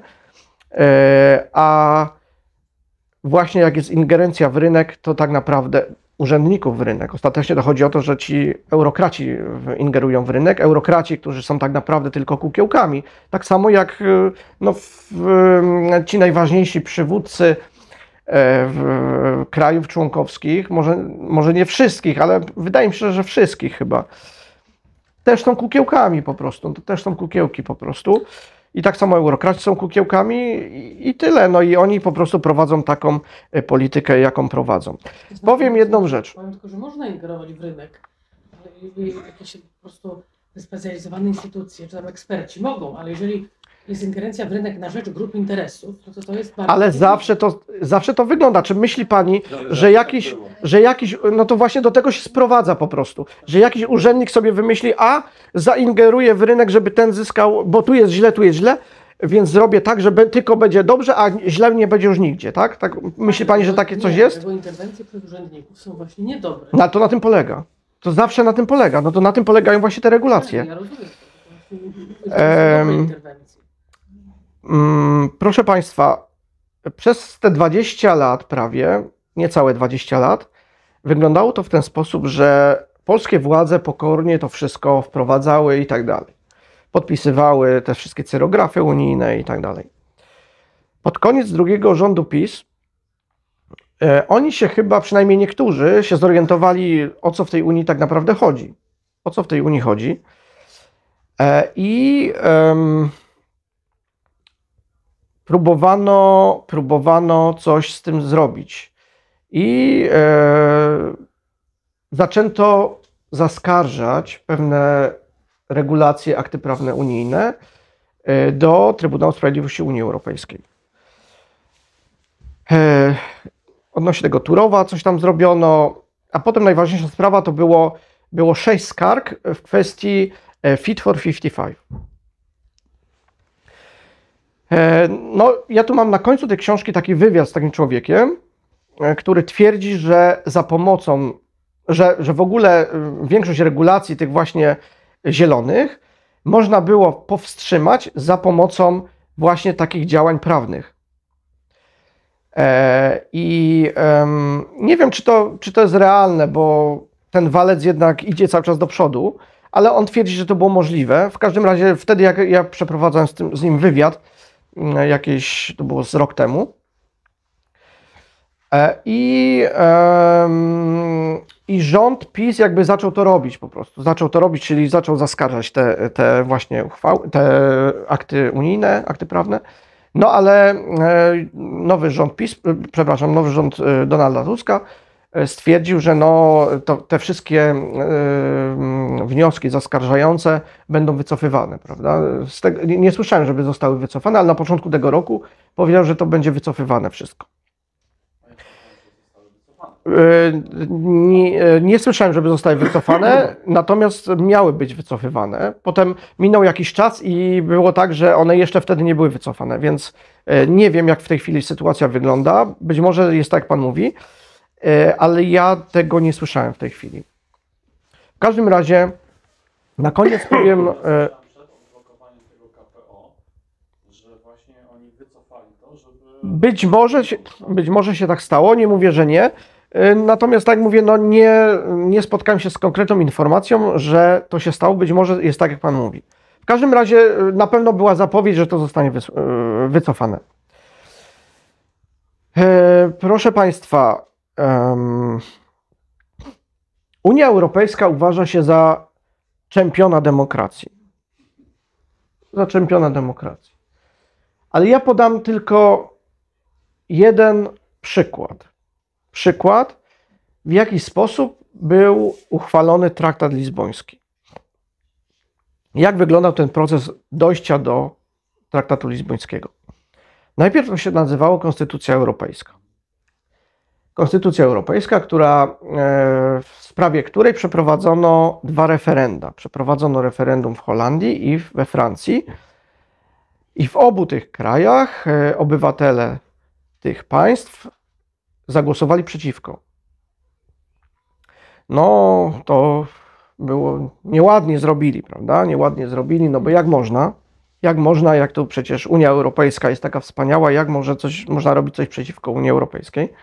a właśnie jak jest ingerencja w rynek, to tak naprawdę urzędników w rynek. Ostatecznie dochodzi o to, że ci eurokraci ingerują w rynek, eurokraci, którzy są tak naprawdę tylko kukiełkami. Tak samo jak no, w, ci najważniejsi przywódcy w krajów członkowskich, może, może nie wszystkich, ale wydaje mi się, że wszystkich chyba, też są kukiełkami po prostu, to też są kukiełki po prostu. I tak samo eurokraci są kukiełkami i, i tyle. No i oni po prostu prowadzą taką politykę, jaką prowadzą. Powiem jedną rzecz. Powiem tylko, że można ingerować w rynek. Jakieś po prostu wyspecjalizowane instytucje, czy tam eksperci mogą, ale jeżeli jest ingerencja w rynek na rzecz grup interesów, to to jest bardzo... Ale zawsze to, zawsze to wygląda. Czy myśli pani, że jakiś, że jakiś, no to właśnie do tego się sprowadza po prostu, że jakiś urzędnik sobie wymyśli, a zaingeruje w rynek, żeby ten zyskał, bo tu jest źle, tu jest źle, więc zrobię tak, że tylko będzie dobrze, a źle nie będzie już nigdzie, tak? Tak myśli pani, że takie coś jest? Bo interwencje przez urzędników są właśnie niedobre. No to na tym polega. To zawsze na tym polega. No to na tym polegają właśnie te regulacje. Ja rozumiem to. To są dobre interwencje. Proszę Państwa, przez te dwadzieścia lat prawie, niecałe dwadzieścia lat, wyglądało to w ten sposób, że polskie władze pokornie to wszystko wprowadzały i tak dalej. Podpisywały te wszystkie cyrografy unijne i tak dalej. Pod koniec drugiego rządu PiS e, oni się chyba, przynajmniej niektórzy, się zorientowali, o co w tej Unii tak naprawdę chodzi. O co w tej Unii chodzi. E, I... E, próbowano, próbowano coś z tym zrobić i e, zaczęto zaskarżać pewne regulacje, akty prawne unijne e, do Trybunału Sprawiedliwości Unii Europejskiej. E, odnośnie tego Turowa coś tam zrobiono, a potem najważniejsza sprawa to było, było sześć skarg w kwestii Fit for pięćdziesiąt pięć. No, ja tu mam na końcu tej książki taki wywiad z takim człowiekiem, który twierdzi, że za pomocą, że, że w ogóle większość regulacji tych właśnie zielonych można było powstrzymać za pomocą właśnie takich działań prawnych. I nie wiem, czy to, czy to jest realne, bo ten walec jednak idzie cały czas do przodu, ale on twierdzi, że to było możliwe. W każdym razie wtedy, jak ja przeprowadzałem z, tym, z nim wywiad, jakieś, to było z rok temu, i, um, i rząd PiS jakby zaczął to robić po prostu. Zaczął to robić, czyli zaczął zaskarżać te, te właśnie uchwały, te akty unijne, akty prawne. No ale nowy rząd PiS, przepraszam, nowy rząd Donalda Tuska stwierdził, że no, to, te wszystkie y, wnioski zaskarżające będą wycofywane, prawda? Z tego, nie, nie słyszałem, żeby zostały wycofane, ale na początku tego roku powiedział, że to będzie wycofywane wszystko. Y, nie, nie słyszałem, żeby zostały wycofane, natomiast miały być wycofywane. Potem minął jakiś czas i było tak, że one jeszcze wtedy nie były wycofane, więc y, nie wiem, jak w tej chwili sytuacja wygląda. Być może jest tak, jak pan mówi, ale ja tego nie słyszałem w tej chwili. W każdym razie, na koniec powiem... Przed odblokowaniem tego K P O, że właśnie oni wycofali to, żeby... Być może, się, być może się tak stało, nie mówię, że nie. Natomiast tak jak mówię, no nie, nie spotkałem się z konkretną informacją, że to się stało. Być może jest tak, jak pan mówi. W każdym razie na pewno była zapowiedź, że to zostanie wycofane. Proszę państwa, Um, Unia Europejska uważa się za czempiona demokracji. Za czempiona demokracji. Ale ja podam tylko jeden przykład. Przykład, w jaki sposób był uchwalony traktat lizboński. Jak wyglądał ten proces dojścia do traktatu lizbońskiego. Najpierw to się nazywało Konstytucja Europejska. Konstytucja Europejska, która, w sprawie której przeprowadzono dwa referenda. Przeprowadzono referendum w Holandii i we Francji. I w obu tych krajach obywatele tych państw zagłosowali przeciwko. No, to było nieładnie zrobili, prawda? Nieładnie zrobili, no bo jak można? Jak można, jak to przecież Unia Europejska jest taka wspaniała, jak może coś, można robić coś przeciwko Unii Europejskiej?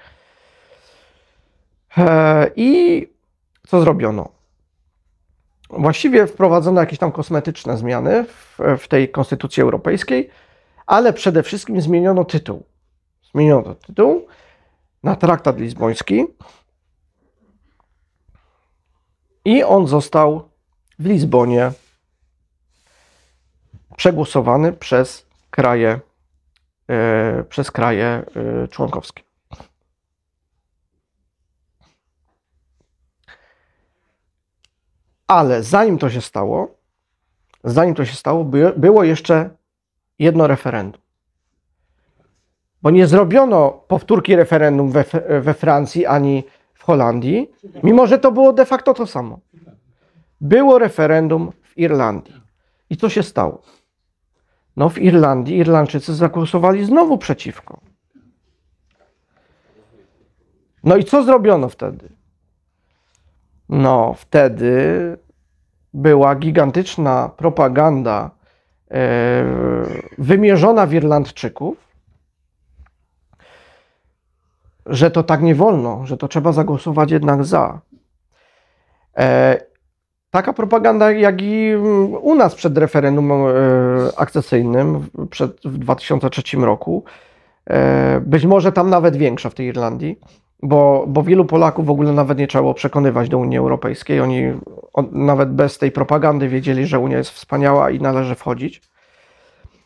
I co zrobiono? Właściwie wprowadzono jakieś tam kosmetyczne zmiany w, w tej Konstytucji Europejskiej, ale przede wszystkim zmieniono tytuł. Zmieniono tytuł na Traktat Lizboński i on został w Lizbonie przegłosowany przez kraje, e, przez kraje e, członkowskie. Ale zanim to się stało, zanim to się stało, by, było jeszcze jedno referendum. Bo nie zrobiono powtórki referendum we, we Francji ani w Holandii, mimo że to było de facto to samo. Było referendum w Irlandii. I co się stało? No w Irlandii Irlandczycy zagłosowali znowu przeciwko. No i co zrobiono wtedy? No wtedy była gigantyczna propaganda e, wymierzona w Irlandczyków, że to tak nie wolno, że to trzeba zagłosować jednak za. E, taka propaganda, jak i u nas przed referendum e, akcesyjnym przed, w dwa tysiące trzecim roku, e, być może tam nawet większa w tej Irlandii, bo, bo wielu Polaków w ogóle nawet nie trzeba było przekonywać do Unii Europejskiej. Oni on, nawet bez tej propagandy wiedzieli, że Unia jest wspaniała i należy wchodzić.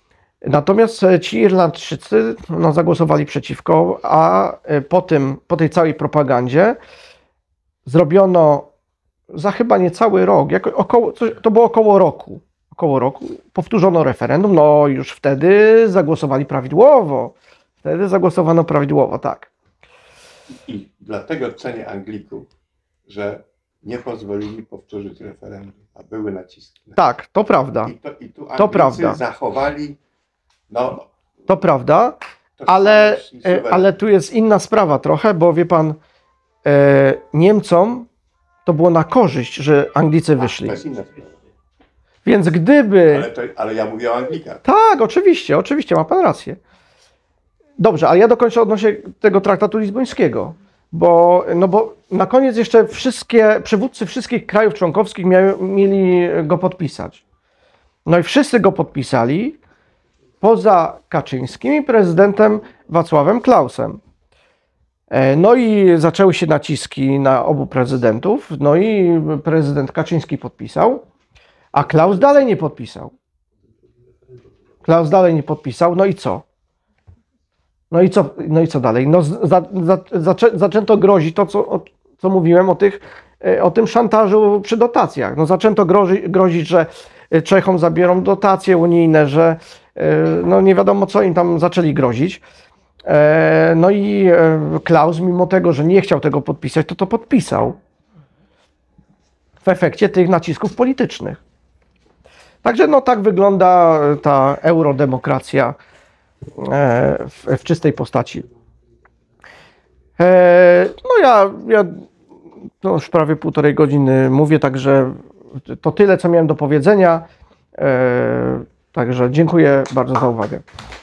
Natomiast ci Irlandczycy no, zagłosowali przeciwko, a po, tym, po tej całej propagandzie zrobiono za chyba niecały rok, jako około, to było około roku, około roku, powtórzono referendum, no już wtedy zagłosowali prawidłowo, wtedy zagłosowano prawidłowo, tak. I dlatego cenię Anglików, że nie pozwolili powtórzyć referendum, a były naciski. Tak, to prawda. I, to, i tu Anglicy to prawda. zachowali, no... To prawda, ale, ale tu jest inna sprawa trochę, bo wie pan, e, Niemcom to było na korzyść, że Anglicy wyszli. A, to jest inna sprawa. Więc gdyby... Ale, to, ale ja mówię o Anglikach. Tak, oczywiście, oczywiście, ma pan rację. Dobrze, ale ja dokończę odnośnie tego traktatu lizbońskiego, bo, no bo na koniec jeszcze wszystkie, przywódcy wszystkich krajów członkowskich miały, mieli go podpisać. No i wszyscy go podpisali, poza Kaczyńskim i prezydentem Wacławem Klausem. No i zaczęły się naciski na obu prezydentów, no i prezydent Kaczyński podpisał, a Klaus dalej nie podpisał. Klaus dalej nie podpisał, no i co? No i co, no i co dalej? No za, za, zaczę, zaczęto grozić to, co, o, co mówiłem o, tych, o tym szantażu przy dotacjach. No zaczęto grozi, grozić, że Czechom zabiorą dotacje unijne, że no nie wiadomo co im tam zaczęli grozić. No i Klaus, mimo tego, że nie chciał tego podpisać, to to podpisał. W efekcie tych nacisków politycznych. Także no tak wygląda ta eurodemokracja w, w czystej postaci. No ja, ja to już prawie półtorej godziny mówię, także to tyle, co miałem do powiedzenia. Także dziękuję bardzo za uwagę.